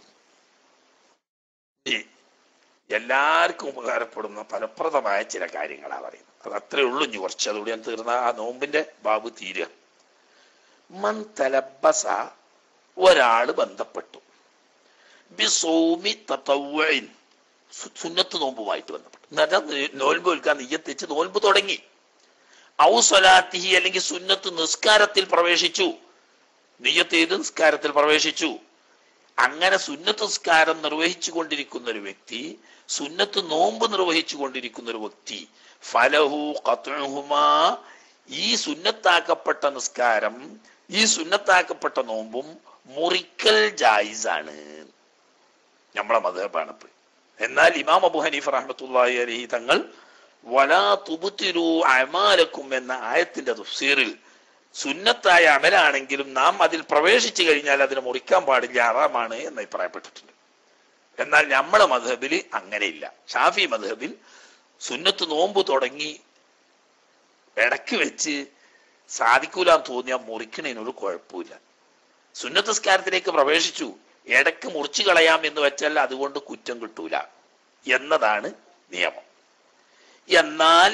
എല്ലാവർക്കും ഉപകാരപ്പെടുന്ന ഫലപ്രദമായ ചില കാര്യങ്ങളാണ് പറയുന്നത്. അത് അത്രേ ഉള്ളൂ. ഇനി കുറച്ച് അതുകൂടി ഞാൻ തീർന്ന ആ നോമ്പിന്റെ ബാബു തീരുക. മൻ തലബസ, ഒരാള് ബന്ധപ്പെട്ടു ബിസൗമി തതവ്വുഇൻ, സുന്നത്ത് നോമ്പുമായിട്ട് ബന്ധപ്പെട്ടു. എന്നുവെച്ചാൽ നോൽമ്പ് വിൽക്കാൻ നിയ്യത്തിച്ച് നോൽമ്പ് തുടങ്ങി. ഔ സ്വലാത്തിഹി, അല്ലെങ്കിൽ സുന്നത്ത് നിസ്കാരത്തിൽ പ്രവേശിച്ചു, നിയ്യത്ത് ചെയ്ത് നിസ്കാരത്തിൽ പ്രവേശിച്ചു. അങ്ങനെ സുന്നത്ത് നിസ്കാരം നിർവഹിച്ചു കൊണ്ടിരിക്കുന്ന ഒരു വ്യക്തി, സുന്നത്ത് നോമ്പ് നിർവഹിച്ചു കൊണ്ടിരിക്കുന്ന ഒരു വ്യക്തി, ഫലഹു ഖത്ഉഹുമാ, ഈ സുന്നത്താക്കപ്പെട്ട നിസ്കാരം ഈ സുന്നത്താക്കപ്പെട്ട നോമ്പും മുറിക്കൽ ജായിസാണ്. നമ്മളെ മദ്ഹബാണ്. എന്നാൽ ഇമാം അബൂ ഹനീഫ റഹ്മത്തുള്ളാഹി അലൈഹി തങ്ങൾ വലാ തുബ്തിലു അമാലക്കും എന്ന ആയത്തിന്റെ തഫ്സീറിൽ സുന്നത്തായ അമലാണെങ്കിലും നാം അതിൽ പ്രവേശിച്ചു കഴിഞ്ഞാൽ അതിനെ മുറിക്കാൻ പാടില്ല, ഹറാമാണ് എന്ന് അഭിപ്രായപ്പെട്ടിട്ടുണ്ട്. എന്നാൽ നമ്മളെ മദ്ഹബിൽ അങ്ങനെയില്ല. ഷാഫി മദ്ഹബിൽ സുന്നത്ത് നോമ്പ് തുടങ്ങി ഇടയ്ക്ക് വെച്ച് സാധിക്കൂലാന്ന് തോന്നിയാൽ മുറിക്കണതിനൊരു കുഴപ്പമില്ല. സുന്നത്ത് നിസ്കാരത്തിലേക്ക് പ്രവേശിച്ചു, ഇടയ്ക്ക് മുറിച്ചു കളയാം എന്ന് വെച്ചാൽ അതുകൊണ്ട് കുറ്റം കിട്ടൂല എന്നതാണ് നിയമം. എന്നാൽ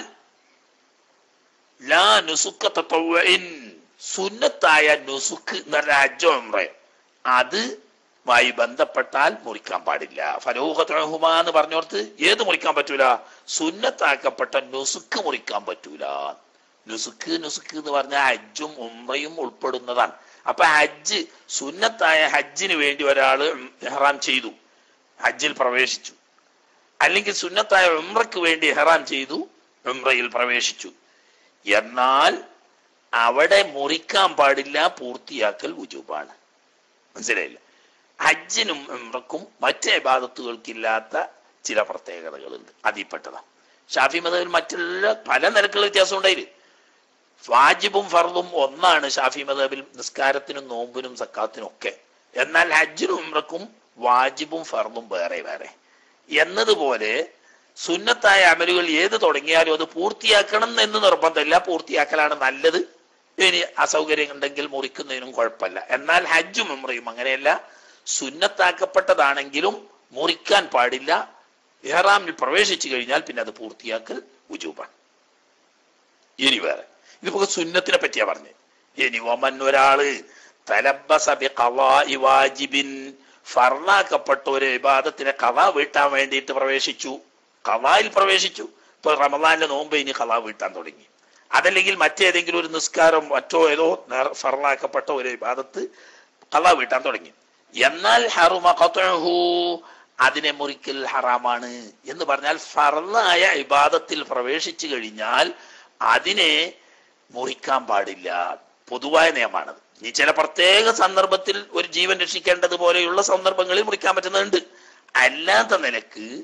ലാ നുസുക്ക തതവ്വുഇൻ, സുന്നത്തായ നുസുക്ക് എന്ന് പറഞ്ഞ ഹജ്ജോ ഉംറയോ അതുമായി ബന്ധപ്പെട്ടാൽ മുറിക്കാൻ പാടില്ല. ഫലഹു ഖത്ഉഹുമാ എന്ന് പറഞ്ഞോർത്ത് ഏത് മുറിക്കാൻ പറ്റൂല? സുന്നത്താക്കപ്പെട്ട നുസുക്ക് മുറിക്കാൻ പറ്റൂല. നുസുക്ക് നുസുക്ക് എന്ന് പറഞ്ഞാൽ ഹജ്ജും ഉംറയും ഉൾപ്പെടുന്നതാണ്. അപ്പൊ ഹജ്ജ്, സുന്നത്തായ ഹജ്ജിന് വേണ്ടി ഒരാള് ഇഹ്റാം ചെയ്തു, ഹജ്ജിൽ പ്രവേശിച്ചു. അല്ലെങ്കിൽ സുന്നത്തായ ഉംറയ്ക്ക് വേണ്ടി ഇഹ്റാം ചെയ്തു, ഉംറയിൽ പ്രവേശിച്ചു. എന്നാൽ അവിടെ മുറിക്കാൻ പാടില്ല, പൂർത്തിയാക്കൽ വുജൂബാണ്. മനസ്സിലായില്ല? ഹജ്ജിനും ഉംറക്കും മറ്റേ ഇബാദത്തുകൾക്കില്ലാത്ത ചില പ്രത്യേകതകളുണ്ട്, അതിൽപ്പെട്ടതാണ്. ഷാഫി മദ്ഹബിൽ മറ്റുള്ള പല നിരക്കുള്ള വ്യത്യാസം ഉണ്ടായില്ല. വാജിബും ഫർദും ഒന്നാണ് ഷാഫി മദ്ഹബിൽ, നിസ്കാരത്തിനും നോമ്പിനും സക്കാത്തിനും ഒക്കെ. എന്നാൽ ഹജ്ജിനും ഉംറക്കും വാജിബും ഫർദും വേറെ വേറെ എന്നതുപോലെ സുന്നത്തായ അമലുകൾ ഏത് തുടങ്ങിയാലും അത് പൂർത്തിയാക്കണം എന്ന് നിർബന്ധമില്ല. പൂർത്തിയാക്കലാണ് നല്ലത്. ഇനി അസൗകര്യം ഉണ്ടെങ്കിൽ മുറിക്കുന്നതിനും കുഴപ്പമില്ല. എന്നാൽ ഹജ്ജും ഉംറയും അങ്ങനെയല്ല. സുന്നത്താക്കപ്പെട്ടതാണെങ്കിലും മുറിക്കാൻ പാടില്ല. ഇഹ്റാമിൽ പ്രവേശിച്ചു കഴിഞ്ഞാൽ പിന്നെ അത് പൂർത്തിയാക്കൽ വുജൂബാണ്. ഇനി വേറെ, ഇതിപ്പോ സുന്നത്തിനെ പറ്റിയാ പറഞ്ഞത്. ഇനി ഒമൻ, ഒരാള് തലബ്ബസ ബിഖളാഇ വാജിബിൻ, ഫർളാക്കപ്പെട്ട ഒരു ഇബാദത്തിനെ ഖളാ വീട്ടാൻ വേണ്ടിയിട്ട് പ്രവേശിച്ചു, ഖളായിൽ പ്രവേശിച്ചു. ഇപ്പൊ റമളാനിലെ നോമ്പ് ഇനി ഖളാ വീട്ടാൻ തുടങ്ങി. അതല്ലെങ്കിൽ മറ്റേതെങ്കിലും ഒരു നിസ്കാരം മറ്റോ ഏതോ ഫർളാക്കപ്പെട്ട ഒരു ഇബാദത്ത് ഖളാ വീട്ടാൻ തുടങ്ങി. എന്നാൽ ഹറുമ ഖത്ഉഹു, അതിനെ മുറിക്കൽ ഹറാമാണ് എന്ന് പറഞ്ഞാൽ ഫർളായ ഇബാദത്തിൽ പ്രവേശിച്ചു കഴിഞ്ഞാൽ അതിനെ മുറിക്കാൻ പാടില്ല. പൊതുവായ നിയമമാണത്. ഇനി ചില പ്രത്യേക സന്ദർഭത്തിൽ ഒരു ജീവൻ രക്ഷിക്കേണ്ടത് പോലെയുള്ള സന്ദർഭങ്ങളിൽ മുറിക്കാൻ പറ്റുന്നുണ്ട്. അല്ലാത്ത നിലക്ക്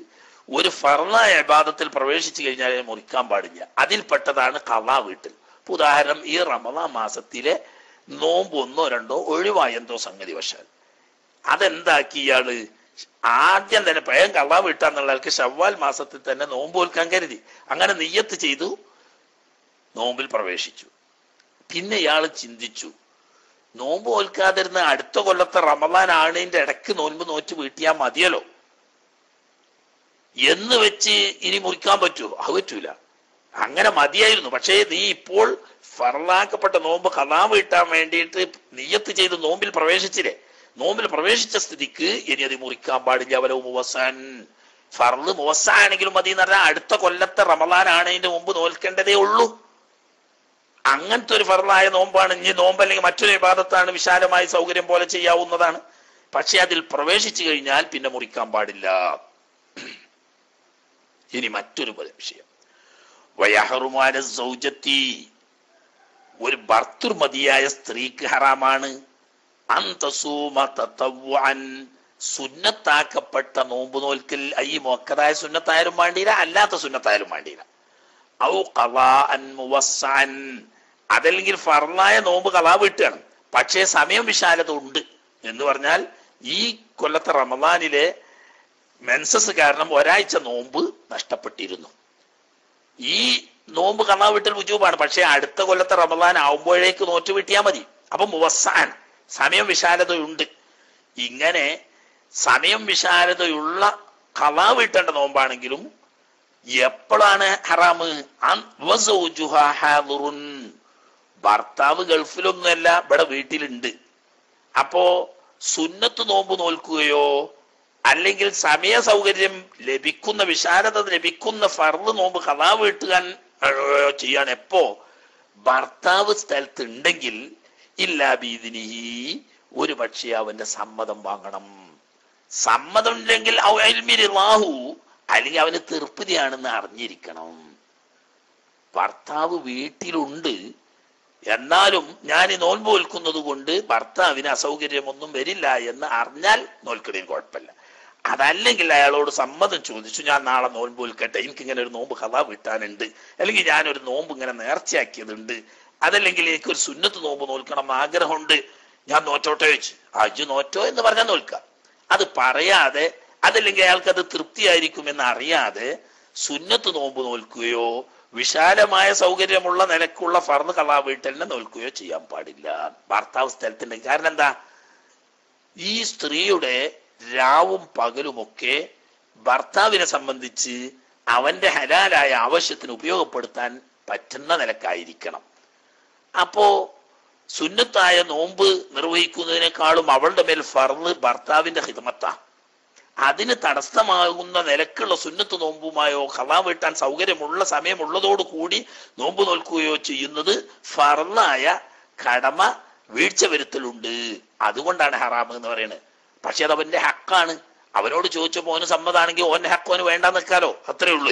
ഒരു ഫർളായ ഇബാദത്തിൽ പ്രവേശിച്ചു കഴിഞ്ഞാൽ മുറിക്കാൻ പാടില്ല. അതിൽപ്പെട്ടതാണ് ഖളാ വീട്ടൽ. ഉദാഹരണം, ഈ റമദാൻ മാസത്തിലെ നോമ്പ് ഒന്നോ രണ്ടോ ഒഴിവായ എന്തോ സംഗതി വശാൽ അതെന്താക്കി ഇയാള് ആദ്യം തന്നെ പഴം ഖളാ വീട്ടാന്നുള്ള ആൾക്ക് ശവ്വാൽ മാസത്തിൽ തന്നെ നോമ്പ് നോൽക്കാൻ കരുതി. അങ്ങനെ നിയ്യത്ത് ചെയ്തു, നോമ്പിൽ പ്രവേശിച്ചു. പിന്നെ ഇയാള് ചിന്തിച്ചു, നോമ്പ് നോൽക്കാതിരുന്ന അടുത്ത കൊല്ലത്തെ റമദാൻ ആണിന്റെ ഇടയ്ക്ക് നോൻപ് നോറ്റ് വീട്ടിയാൽ മതിയല്ലോ എന്ന് വെച്ച് ഇനി മുറിക്കാൻ പറ്റുമോ? അത് പറ്റൂല. അങ്ങനെ മതിയായിരുന്നു. പക്ഷേ നീ ഇപ്പോൾ ഫർളാക്കപ്പെട്ട നോമ്പ് ഖളാ വീട്ടാൻ വേണ്ടിയിട്ട് നിയ്യത്ത് ചെയ്ത് നോമ്പിൽ പ്രവേശിച്ചില്ലേ? നോമ്പിൽ പ്രവേശിച്ച സ്ഥിതിക്ക് ഇനി അത് മുറിക്കാൻ പാടില്ല. വലവും മുവസ്സാൻ, ഫർള് മുവസ്സാണെങ്കിലും മതി എന്ന് പറഞ്ഞാൽ അടുത്ത കൊല്ലത്തെ റമദാൻ ആണതിന്റെ മുമ്പ് നോൽക്കേണ്ടതേ ഉള്ളൂ. അങ്ങനത്തെ ഒരു ഫർളായ നോമ്പാണ്. ഇനി നോമ്പ് അല്ലെങ്കിൽ മറ്റൊരു ഇബാദത്താണ്, വിശാലമായ സൗകര്യം പോലെ ചെയ്യാവുന്നതാണ്. പക്ഷെ അതിൽ പ്രവേശിച്ചു കഴിഞ്ഞാൽ പിന്നെ മുറിക്കാൻ പാടില്ല. ഇനി മറ്റൊരു വിഷയം, വയഹറുമു അല സൗജത്തി, ഒരു ഭർതൃമതിയായ സ്ത്രീക്ക് ഹറാമാണ് അന്തസൂമ തതവ്വുഅൻ, സുന്നത്താക്കപ്പെട്ട നോമ്പ് നോൽക്കൽ. ഈ മുഅക്കദായ സുന്നത്തായാലും വേണ്ടിയില്ല, അല്ലാത്ത സുന്നത്തായാലും വേണ്ടിയില്ല. ഔ ഖളാഅൻ മുവസ്സഅൻ, അതല്ലെങ്കിൽ ഫർളായ നോമ്പ് ഖളാ വീട്ടുകയാണ്, പക്ഷേ സമയം വിശാലത ഉണ്ട് എന്ന് പറഞ്ഞാൽ ഈ കൊല്ലത്തെ റമദാനിലെ മെൻസസ് കാരണം ഒരാഴ്ച നോമ്പ് നഷ്ടപ്പെട്ടിരുന്നു. ഈ നോമ്പ് ഖളാ വീട്ടൽ വുജൂബാണ്, പക്ഷെ അടുത്ത കൊല്ലത്തെ റമദാൻ ആവുമ്പോഴേക്ക് നോറ്റ് വീട്ടിയാൽ മതി. അപ്പൊ മുവസ്സഅൻ, സമയം വിശാലതയുണ്ട്. ഇങ്ങനെ സമയം വിശാലതയുള്ള ഖളാ വീട്ടേണ്ട നോമ്പാണെങ്കിലും എപ്പോഴാണ് ഹറാമ്? ഭർത്താവ് ഗൾഫിലൊന്നുമല്ല, ഇവിടെ വീട്ടിലുണ്ട്. അപ്പോ സുന്നത്ത് നോമ്പ് നോൽക്കുകയോ അല്ലെങ്കിൽ സമയ സൗകര്യം ലഭിക്കുന്ന, വിശാലത ലഭിക്കുന്ന ഫർള് നോമ്പ് ഖളാ വീട്ടുകാൻ ചെയ്യാൻ എപ്പോ? ഭർത്താവ് സ്ഥലത്ത് ഉണ്ടെങ്കിൽ ഇല്ലാ ബീദിനിഹി, ഒരു പക്ഷേ അവന്റെ സമ്മതം വാങ്ങണം. സമ്മതം ഇല്ലെങ്കിൽ ഔഇൽമിരില്ലാഹു, അല്ലെങ്കിൽ അവന് തൃപ്തിയാണെന്ന് അറിഞ്ഞിരിക്കണം. ഭർത്താവ് വീട്ടിലുണ്ട്, എന്നാലും ഞാൻ ഈ നോൽമ്പ് നോൽക്കുന്നത് കൊണ്ട് ഭർത്താവിന് അസൗകര്യമൊന്നും വരില്ല എന്ന് അറിഞ്ഞാൽ നോൽക്കണേന് കുഴപ്പമില്ല. അതല്ലെങ്കിൽ അയാളോട് സമ്മതം ചോദിച്ചു, ഞാൻ നാളെ നോമ്പ് നോൽക്കട്ടെ, എനിക്കിങ്ങനെ ഒരു നോമ്പ് ഖളാ വീട്ടാനുണ്ട്, അല്ലെങ്കിൽ ഞാനൊരു നോമ്പ് ഇങ്ങനെ നേർച്ചയാക്കിയതുണ്ട്, അതല്ലെങ്കിൽ എനിക്കൊരു സുന്നത്ത് നോമ്പ് നോൽക്കണം ആഗ്രഹമുണ്ട്, ഞാൻ നോറ്റോട്ടെ ചോദിച്ചു. അജു നോറ്റോ എന്ന് പറഞ്ഞാൽ നോൽക്കാം. അത് പറയാതെ, അതല്ലെങ്കിൽ അയാൾക്ക് അത് തൃപ്തിയായിരിക്കുമെന്ന് അറിയാതെ സുന്നത്ത് നോമ്പ് നോൽക്കുകയോ വിശാലമായ സൗകര്യമുള്ള നിലക്കുള്ള ഫർള് ഖളാ വീട്ടലിനെ നോൽക്കുകയോ ചെയ്യാൻ പാടില്ല ഭർത്താവ് സ്ഥലത്തുണ്ട്. കാരണം എന്താ? ഈ സ്ത്രീയുടെ രാവും പകലുമൊക്കെ ഭർത്താവിനെ സംബന്ധിച്ച് അവന്റെ ഹലാലായ ആവശ്യത്തിന് ഉപയോഗപ്പെടുത്താൻ പറ്റുന്ന നിലക്കായിരിക്കണം. അപ്പോ സുന്നത്തായ നോമ്പ് നിർവഹിക്കുന്നതിനേക്കാളും അവളുടെ മേൽ ഫർള് ഭർത്താവിന്റെ ഖിദ്മത്താ. അതിന് തടസ്സമാകുന്ന നിലക്കുള്ള സുന്നത്ത് നോമ്പുമായോ ഖളാ വീട്ടാൻ സൗകര്യമുള്ള സമയമുള്ളതോടു കൂടി നോമ്പ് നോൽക്കുകയോ ചെയ്യുന്നത് ഫർളായ കടമ വീഴ്ച വരുത്തലുണ്ട്. അതുകൊണ്ടാണ് ഹറാം എന്ന് പറയുന്നത്. പക്ഷെ അത് അവന്റെ ഹക്കാണ്. അവനോട് ചോദിച്ചപ്പോ ഓന് സമ്മതാണെങ്കിൽ ഓന്റെ ഹക്ക് ഓന് വേണ്ട നിൽക്കാലോ, അത്രേ ഉള്ളൂ.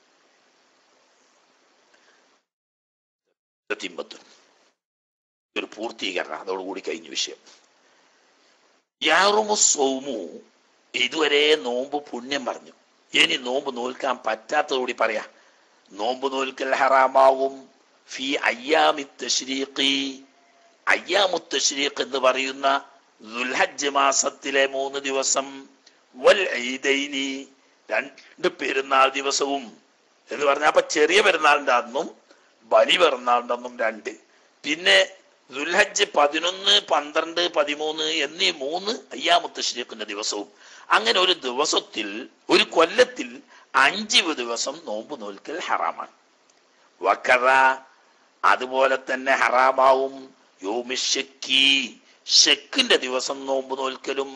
ഒരു പൂർത്തീകരണം, അതോടുകൂടി കഴിഞ്ഞ വിഷയം. യാറുമു സൗമു, ഇതുവരെ നോമ്പ് പുണ്യം പറഞ്ഞു. ഇനി നോമ്പ് നോൽക്കാൻ പറ്റാത്തതോടി പറയാ. നോമ്പ് നോൽക്കൽ ഹറാമാവും ഫി അയ്യാമി തശ്രീഖി, അയ്യാമു തശ്രീഖ് എന്ന് പറയുന്ന ദുൽഹജ്ജ് മാസത്തിലെ മൂന്ന് ദിവസം, വൽ ഈദൈനി, രണ്ട് പെരുന്നാൾ ദിവസവും എന്ന് പറഞ്ഞാൽ അപ്പൊ ചെറിയ പെരുന്നാളിന്റെ അന്നും ബലി പെരുന്നാളിന്റെ അന്നും രണ്ട്, പിന്നെ ദുൽഹജ്ജ് പതിനൊന്ന്, പന്ത്രണ്ട്, പതിമൂന്ന് എന്നീ മൂന്ന് അയ്യാമു തശ്രീഖിന്റെ ദിവസവും. അങ്ങനെ ഒരു ദിവസത്തിൽ, ഒരു കൊല്ലത്തിൽ അഞ്ച് ദിവസം നോമ്പ് നോൽക്കൽ ഹറാമാണ്. വക്കറ, അതുപോലെ തന്നെ ഹറാമാവും യൗമിശ്ശക്കി, ഷെക്കിന്റെ ദിവസം നോമ്പ് നോൽക്കലും.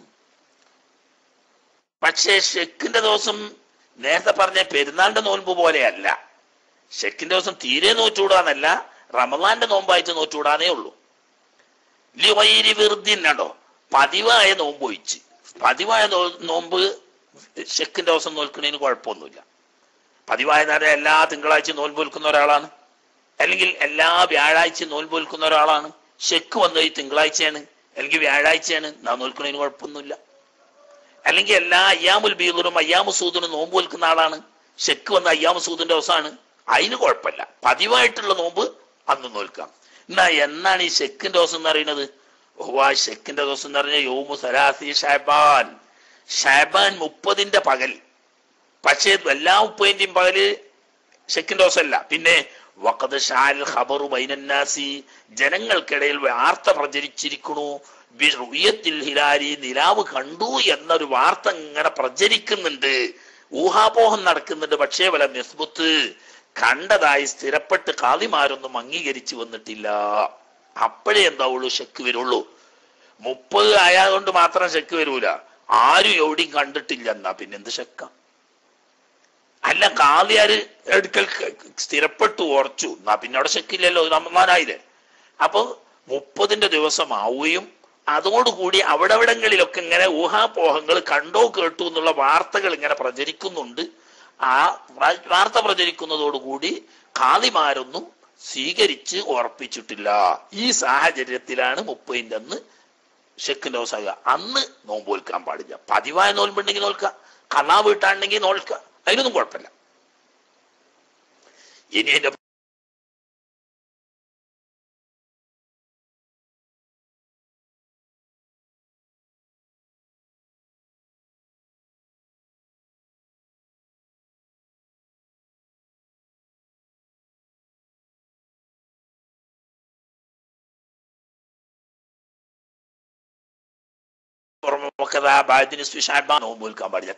പക്ഷേ ഷെക്കിന്റെ ദിവസം നേരത്തെ പറഞ്ഞ പെരുന്നാളിന്റെ നോൻപ് പോലെയല്ല. ഷെക്കിന്റെ ദിവസം തീരെ നോറ്റുകൂടാന്നല്ല, റമദാന്റെ നോമ്പായിട്ട് നോറ്റുകൂടാനേ ഉള്ളൂ. ലിവൈരി വിർദിന്നോ, പതിവായ നോമ്പ് ഒഴിച്ച്. പതിവായ നോമ്പ് ഷെക്കിന്റെ ദിവസം നോൽക്കുന്നതിന് കുഴപ്പമൊന്നുമില്ല. പതിവായ നേരം എല്ലാ തിങ്കളാഴ്ചയും നോൻപ് നോൽക്കുന്ന ഒരാളാണ്, അല്ലെങ്കിൽ എല്ലാ വ്യാഴാഴ്ചയും നോൻപ് നോൽക്കുന്ന ഒരാളാണ്. ഷെക്ക് വന്നത് ഈ തിങ്കളാഴ്ചയാണ് അല്ലെങ്കിൽ വ്യാഴാഴ്ചയാണ്, നാം നോൽക്കുന്നതിന് കുഴപ്പമൊന്നുമില്ല. അല്ലെങ്കിൽ എല്ലാ അയ്യാമുൽ ബീദിനും അയ്യാമു സൂദിനും നോമ്പ് വെക്കുന്ന ആളാണ്, ഷെക്ക് വന്ന അയ്യാമു സൂദിന്റെ ദിവസമാണ്, അതിന് കുഴപ്പമില്ല, പതിവായിട്ടുള്ള നോമ്പ് അന്ന് നോൽക്കാം. എന്നാ എന്നാണ് ഈ ഷെക്കിന്റെ ദിവസം എന്ന് പറയുന്നത്? ഓ, ആ ഷെക്കിന്റെ ദിവസം എന്ന് പറഞ്ഞാൽ യൗമു സലാസി ഷഅബാൻ, ഷഅബാൻ മുപ്പതിന്റെ പകൽ. പക്ഷേ എല്ലാ മുപ്പതിന്റെയും പകല് ഷെക്കിന്റെ ദിവസമല്ല. പിന്നെ വഖദ് ഷാൽ ഖബറു ബൈനന്നാസി, ജനങ്ങൾക്കിടയിൽ വാർത്ത പ്രചരിച്ചിരിക്കണു, ബിറുയത്തിൽ ഹിലാലി, നിലാവ് കണ്ടു എന്നൊരു വാർത്ത ഇങ്ങനെ പ്രചരിക്കുന്നുണ്ട്, ഊഹാപോഹം നടക്കുന്നുണ്ട്. പക്ഷേ വല നിസ്ബത്ത്, കണ്ടതായി സ്ഥിരപ്പെട്ട് കാദിമാരൊന്നും അംഗീകരിച്ചു വന്നിട്ടില്ല. അപ്പോഴേ എന്താവുള്ളൂ, ഷെക്ക് വരുള്ളൂ. മുപ്പത് ആയതുകൊണ്ട് മാത്രം ഷെക്ക് വരൂല, ആരും എവിടെയും കണ്ടിട്ടില്ല എന്നാ പിന്നെ എന്ത് ഷെക്ക? അല്ല, കാദിയാര് എടുക്കൽ സ്ഥിരപ്പെട്ടു ഉറച്ചു എന്നാ പിന്നെ അവിടെ ഷെക്കില്ലല്ലോ, റമദാനായില്ലേ. അപ്പൊ മുപ്പതിന്റെ ദിവസം ആവുകയും അതോടുകൂടി അവിടവിടങ്ങളിലൊക്കെ ഇങ്ങനെ ഊഹാപോഹങ്ങൾ കണ്ടോ കേട്ടു എന്നുള്ള വാർത്തകൾ ഇങ്ങനെ പ്രചരിക്കുന്നുണ്ട്. ആ വാർത്ത പ്രചരിക്കുന്നതോടുകൂടി ഖാദിമാരൊന്നും സ്വീകരിച്ച് ഉറപ്പിച്ചിട്ടില്ല. ഈ സാഹചര്യത്തിലാണ് മുപ്പതിൻ്റെ അന്ന് ഷെക്കിന്റെ ദിവസം, അന്ന് നോമ്പ് നോൽക്കാൻ പാടില്ല. പതിവായ നോൽമ്പുണ്ടെങ്കിൽ നോൽക്കാം, ഖളാ വീട്ടാണെങ്കിൽ നോൽക്കാം, അതിനൊന്നും കുഴപ്പമില്ല. ഇനി എന്റെ നോമ്പ് പാടില്ല.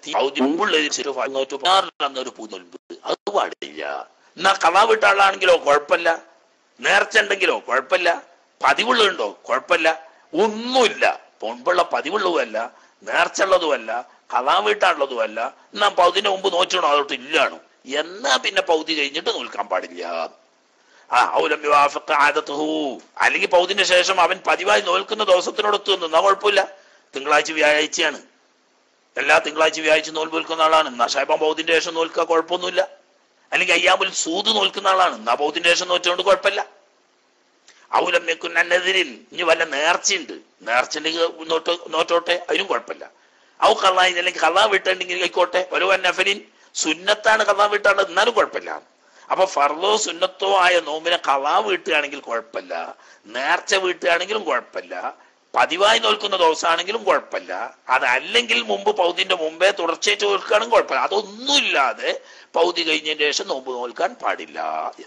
അത് പാടില്ല. എന്നാ ഖളാ വീട്ടാളാണെങ്കിലോ കുഴപ്പമില്ല, നേർച്ച ഉണ്ടെങ്കിലോ കുഴപ്പമില്ല, പതിവുള്ളതുണ്ടോ കുഴപ്പമില്ല, ഒന്നുമില്ല. പൊൻപുള്ള പതിവുള്ളതുമല്ല, നേർച്ച ഉള്ളതുമല്ല, ഖളാ വീട്ടാനുള്ളതുമല്ല. എന്നാ പൗതിന്റെ മുമ്പ് നോച്ചണോ അതോട്ട് ഇല്ലാണോ? എന്നാ പിന്നെ പൗതി കഴിഞ്ഞിട്ട് നോൽക്കാൻ പാടില്ല. ആ ഔലം യുവാഫിഖ് ആദത്തുഹു, അല്ലെങ്കിൽ പൗതിന്റെ ശേഷം അവൻ പതിവായി നോൽക്കുന്ന ദിവസത്തിനോടൊത്ത് നിന്നാ കുഴപ്പമില്ല. തിങ്കളാഴ്ച വ്യാഴാഴ്ചയാണ്, എല്ലാ തിങ്കളാഴ്ച വ്യാഴാഴ്ച നോൽപ്പ് നിൽക്കുന്ന ആളാണ്, എന്നാ ഷൈബാൻ ബൗദ്ധിന്റെ ശേഷം നോൽക്കുക കുഴപ്പമൊന്നുമില്ല. അല്ലെങ്കിൽ അയ്യാമുൽ സൂദ് നോൽക്കുന്ന ആളാണ്, എന്നാ ബൗദ്ധിന്റെ ശേഷം നോറ്റുകൊണ്ട് കുഴപ്പമില്ല. ഔലമ്യക്കുന്നെതിരിൽ ഇനി വല്ല നേർച്ചയുണ്ട്, നേർച്ചയുണ്ടെങ്കിൽ നോട്ട് നോറ്റോട്ടെ, അതിനും കുഴപ്പമില്ല. ഔ ഖളാ, അല്ലെങ്കിൽ ഖളാ വിട്ടുണ്ടെങ്കിൽ ആയിക്കോട്ടെ. ഒരു നഫലിൻ, സുന്നത്താണ് ഖളാ വീട്ടാനുള്ളത്, എന്നാലും കുഴപ്പമില്ല. അപ്പൊ ഫർളോ സുന്നത്തോ ആയ നോമ്പിനെ ഖളാ വീട്ടുകയാണെങ്കിൽ കുഴപ്പമില്ല, നേർച്ച വീട്ടുകയാണെങ്കിലും കുഴപ്പമില്ല, പതിവായി നോൽക്കുന്ന ദിവസമാണെങ്കിലും കുഴപ്പമില്ല. അതല്ലെങ്കിൽ മുമ്പ് പൗതിന്റെ മുമ്പേ തുടർച്ചയായിട്ട് നോൽക്കുകയാണെങ്കിൽ കുഴപ്പമില്ല. അതൊന്നുമില്ലാതെ പൗതി കഴിഞ്ഞതിന് ശേഷം നോമ്പ് നോൽക്കാൻ പാടില്ല.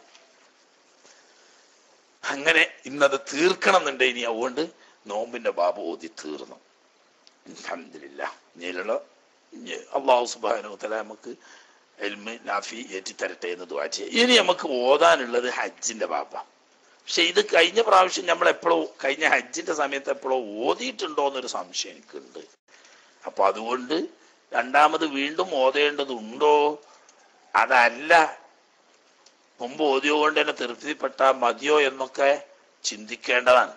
അങ്ങനെ ഇന്നത് തീർക്കണം എന്നുണ്ട്. ഇനി അതുകൊണ്ട് നോമ്പിന്റെ ബാബ് ഓതി തീർന്നു. അൽഹംദുലില്ലാഹ്. ഇനിയുള്ള അല്ലാഹു സുബ്ഹാനഹു വ തആല നമുക്ക് ഇൽമ് നാഫി ഏറ്റി തരട്ടെ എന്ന് ദുആ ചെയ്യാം. ഇനി നമുക്ക് ഓതാനുള്ളത് ഹജ്ജിന്റെ ബാബ. പക്ഷെ ഇത് കഴിഞ്ഞ പ്രാവശ്യം നമ്മൾ എപ്പോഴോ, കഴിഞ്ഞ ഹജ്ജിന്റെ സമയത്ത് എപ്പോഴോ ഓതിയിട്ടുണ്ടോ എന്നൊരു സംശയം എനിക്കുണ്ട്. അപ്പൊ അതുകൊണ്ട് രണ്ടാമത് വീണ്ടും ഓതേണ്ടതുണ്ടോ, അതല്ല മുമ്പ് ഓതിയോ കൊണ്ട് തന്നെ തൃപ്തിപ്പെട്ടാ മതിയോ എന്നൊക്കെ ചിന്തിക്കേണ്ടതാണ്.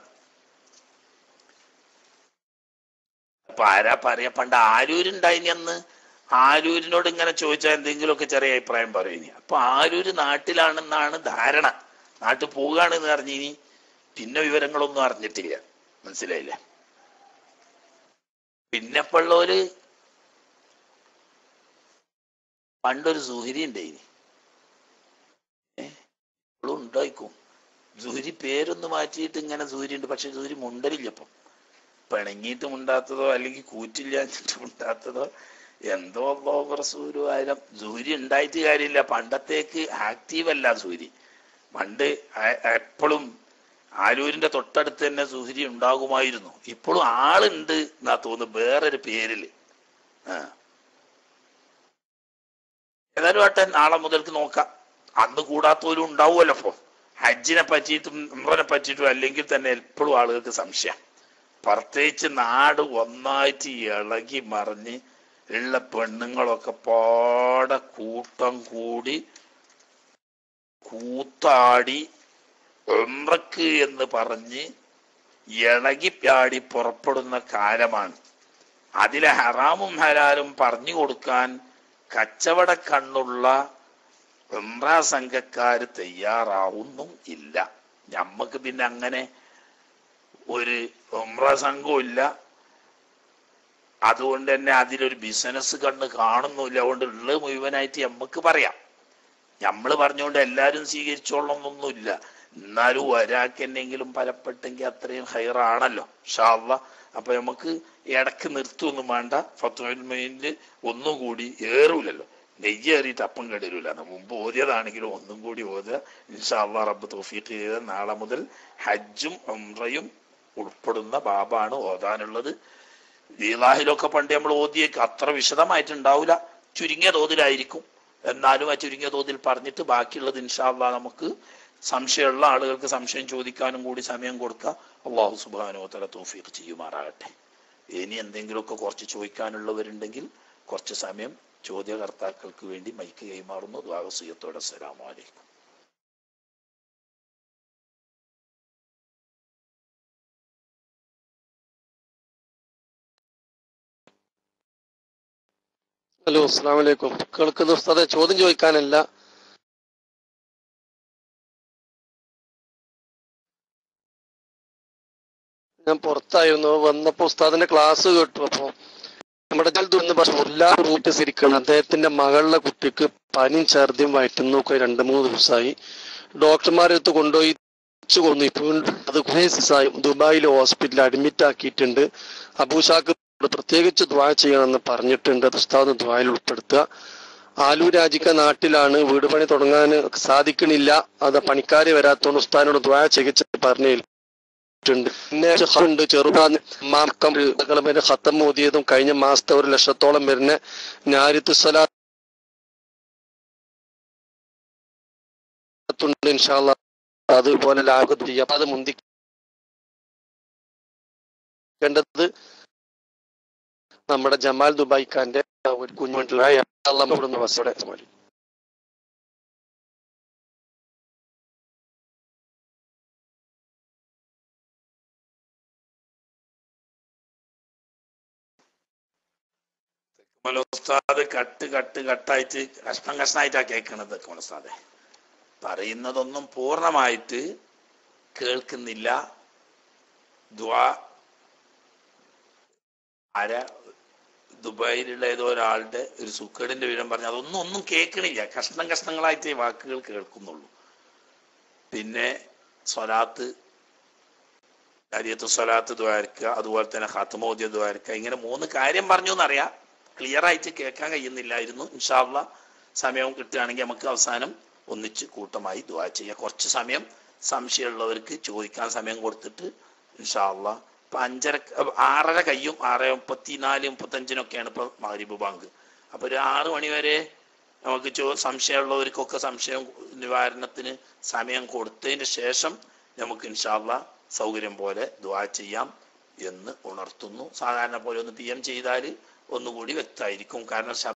അപ്പൊ ആരാ പറയാ, പണ്ട് ആരൂരുണ്ടായിനി, അന്ന് ആരൂരിനോട് ഇങ്ങനെ ചോദിച്ചാൽ എന്തെങ്കിലുമൊക്കെ ചെറിയ അഭിപ്രായം പറയുന്നു. അപ്പൊ ആരൂര് നാട്ടിലാണെന്നാണ് ധാരണ. നാട്ടിൽ പോവുകയാണെന്ന് അറിഞ്ഞിനി, പിന്നെ വിവരങ്ങളൊന്നും അറിഞ്ഞിട്ടില്ല. മനസ്സിലായില്ലേ? പിന്നെപ്പുള്ളവര് പണ്ടൊരു സുഹരി ഉണ്ടായിനി, ഇപ്പോഴും ഉണ്ടായിക്കും സുഹരി. പേരൊന്ന് മാറ്റിയിട്ട് ഇങ്ങനെ സുഹരി ഉണ്ട്, പക്ഷെ സുഹരി മുണ്ടലില്ലപ്പം. പിണങ്ങിയിട്ട് മുണ്ടാത്തതോ അല്ലെങ്കിൽ കൂറ്റില്ലാഞ്ഞിട്ട് മുണ്ടാത്തതോ എന്തോ അല്ലാഹു റസൂലു ആയാലും സൂര്യ ഉണ്ടായിട്ട് കാര്യമില്ല. പണ്ടത്തേക്ക് ആക്റ്റീവ് അല്ല സൂര്യ. പണ്ട് എപ്പോഴും ആലൂരിന്റെ തൊട്ടടുത്ത് തന്നെ സൂര്യ ഉണ്ടാകുമായിരുന്നു. ഇപ്പോഴും ആളുണ്ട് എന്നാ തോന്നുന്നു, വേറൊരു പേരില്. ആ ഏതായാലും ആട്ടെ, നാളെ മുതൽക്ക് നോക്കാം. അന്ന് കൂടാത്തവരും ഉണ്ടാവുമല്ലോ. അപ്പൊ ഹജ്ജിനെ പറ്റിയിട്ടും ഉംറനെ പറ്റിയിട്ടും അല്ലെങ്കിൽ തന്നെ എപ്പോഴും ആളുകൾക്ക് സംശയം. പ്രത്യേകിച്ച് നാട് ഒന്നായിട്ട് ഇളകി മറിഞ്ഞ് ഉള്ള പെണ്ണുങ്ങളൊക്കെ പാടെ കൂട്ടം കൂടി കൂത്താടി ഉംറക്ക് എന്ന് പറഞ്ഞ് ഇളകിപ്പാടി പുറപ്പെടുന്ന കാലമാണ്. അതിലെ ഹറാമും ഹലാലും പറഞ്ഞു കൊടുക്കാൻ കച്ചവട കണ്ണുള്ള ഉംറ സംഘക്കാര് തയ്യാറാവുന്നും ഇല്ല. ഞമ്മക്ക് പിന്നെ അങ്ങനെ ഒരു ഉംറ സംഘവും ഇല്ല, അതുകൊണ്ട് തന്നെ അതിലൊരു ബിസിനസ് കണ്ണ് കാണുന്നില്ല. അതുകൊണ്ട് ഉള്ളത് മുഴുവനായിട്ട് നമുക്ക് പറയാം. നമ്മൾ പറഞ്ഞുകൊണ്ട് എല്ലാവരും സ്വീകരിച്ചോളണമെന്നൊന്നുമില്ല. എന്നാലും ഒരാൾക്ക് എന്നെങ്കിലും ഫലപ്പെട്ടെങ്കിൽ അത്രയും ഹൈറാണല്ലോ ഇൻഷാ അല്ലാഹ്. അപ്പൊ നമുക്ക് ഇടക്ക് നിർത്തുമൊന്നും വേണ്ട. ഫത്ഹുൽ മുഈനിൽ ഒന്നുകൂടി ഏറൂലല്ലോ, നെയ്യേറിയിട്ട് അപ്പം കെടരൂല. മുമ്പ് ഓതിയതാണെങ്കിലും ഒന്നും കൂടി ഓതുക ഇൻഷാ അല്ലാഹ്. റബ്ബ് തൗഫീഖ് ചെയ്ത നാളെ മുതൽ ഹജ്ജും ഉംറയും ഉൾപ്പെടുന്ന ബാബാണ് ഓതാനുള്ളത്. ഈലാഹിലൊക്കെ പണ്ട് നമ്മൾ ഓതിയേക്ക് അത്ര വിശദമായിട്ടുണ്ടാവില്ല, ചുരുങ്ങിയ തോതിലായിരിക്കും. എന്നാലും ആ ചുരുങ്ങിയ തോതിൽ പറഞ്ഞിട്ട് ബാക്കിയുള്ളത് ഇൻഷാ അല്ലാഹ് നമുക്ക് സംശയമുള്ള ആളുകൾക്ക് സംശയം ചോദിക്കാനും കൂടി സമയം കൊടുക്കുക. അല്ലാഹു സുബ്ഹാനഹു വ തആല തൗഫീഖ് ചെയ്യുമാറാകട്ടെ. ഇനി എന്തെങ്കിലുമൊക്കെ കുറച്ച് ചോദിക്കാനുള്ളവരുണ്ടെങ്കിൽ കുറച്ച് സമയം ചോദ്യകർത്താക്കൾക്ക് വേണ്ടി മൈക്ക് കൈമാറുന്നു. ദുആ വസിയത്തോടെ അസ്സലാമു അലൈക്കും. ഹലോ, അസ്സലാമു അലൈക്കും. കേൾക്കുന്ന ഉസ്താദെ, ചോദ്യം ചോദിക്കാനല്ല, ഞാൻ പുറത്തായിരുന്നു. വന്നപ്പോ ഉസ്താദിന്റെ ക്ലാസ് കേട്ടു. അപ്പൊ നമ്മുടെ എല്ലാ റൂട്ട് ശരിക്കണം. അദ്ദേഹത്തിന്റെ മകളുടെ കുട്ടിക്ക് പനിയും ഛർദിയും വയറ്റുന്നൊക്കെ രണ്ട് മൂന്ന് ദിവസമായി. ഡോക്ടർമാരെ അടുത്ത് കൊണ്ടുപോയി കൊന്നു. ഇപ്പൊ അത് കുറേ ദിവസമായി ദുബായിലെ ഹോസ്പിറ്റലിൽ അഡ്മിറ്റ് ആക്കിയിട്ടുണ്ട്. അബൂഷാക്ക് പ്രത്യേകിച്ച് ദുആ ചെയ്യണമെന്ന് പറഞ്ഞിട്ടുണ്ട്. അത് ഉസ്താദ് ദുആയിൽ ഉൾപ്പെടുത്തുക. ആലു രാജിക്ക നാട്ടിലാണ്, വീട് പണി തുടങ്ങാൻ സാധിക്കണില്ല. അത് പണിക്കാര് വരാത്തോണ്ട് ഉസ്താദിനോട് ദുആ ചെയ്യിച്ച് പറഞ്ഞേൽപ്പിട്ടുണ്ട്. പിന്നെ ചെറുതാൻ ഖത്തം ഓതിയതും കഴിഞ്ഞ മാസത്തെ ഒരു ലക്ഷത്തോളം വരുന്ന ഞാരിത്തുസ്സലാ ഇൻഷാ അല്ലാഹ് അതുപോലെ ലാഗത്ത് ചെയ്യാം. അത് മുന്തിക്കേണ്ടത് നമ്മുടെ ജമാൽ ദുബായിക്കാന്റെ ഒരു കുഞ്ഞുമണിലുള്ള വസയുടെ ഉസ്താദ് കട്ട് കട്ട് കട്ടായിട്ട് കഷ്ണം കഷ്ണായിട്ടാ കേൾക്കണത്. ഉസ്താദെ പറയുന്നതൊന്നും പൂർണ്ണമായിട്ട് കേൾക്കുന്നില്ല. ദുആ ആരാ ദുബായിലുള്ള ഏതോ ഒരാളുടെ ഒരു സുക്കേടിന്റെ വിവരം പറഞ്ഞു. അതൊന്നും ഒന്നും കേൾക്കണില്ല, കഷ്ണം കഷ്ണങ്ങളായിട്ട് വാക്കുകൾ കേൾക്കുന്നുള്ളൂ. പിന്നെ സ്വലാത്ത്, അരിയത്തു സ്വലാത്ത് ദ്വാരക്കുക, അതുപോലെ തന്നെ ഖാത്തമോദ്യ ദ്വാരക്കുക, ഇങ്ങനെ മൂന്ന് കാര്യം പറഞ്ഞു എന്നറിയാം. ക്ലിയർ ആയിട്ട് കേൾക്കാൻ കഴിയുന്നില്ലായിരുന്നു. ഇൻഷാ അല്ലാഹ് സമയം കിട്ടുകയാണെങ്കിൽ നമുക്ക് അവസാനം ഒന്നിച്ച് കൂട്ടമായി ദുആ ചെയ്യാം. കുറച്ച് സമയം സംശയമുള്ളവർക്ക് ചോദിക്കാൻ സമയം കൊടുത്തിട്ട് ഇൻഷാ അല്ലാഹ് ഇപ്പൊ അഞ്ചര ആറര കയ്യും ആറ് മുപ്പത്തിനാല് മുപ്പത്തഞ്ചിനൊക്കെയാണ് ഇപ്പൊ മഗ്‌രിബ് ബാങ്ക്. അപ്പൊ ഒരു ആറു മണി വരെ നമുക്ക് ചോ സംശയമുള്ളവർക്കൊക്കെ സംശയം നിവാരണത്തിന് സമയം കൊടുത്തതിന് ശേഷം നമുക്ക് ഇൻഷാ അല്ലാഹ് സൗകര്യം പോലെ ദുആ ചെയ്യാം എന്ന് ഉണർത്തുന്നു. സാധാരണ പോലെ ഒന്ന് പി എം ചെയ്താൽ ഒന്നുകൂടി വ്യക്തമായിരിക്കും. കാരണം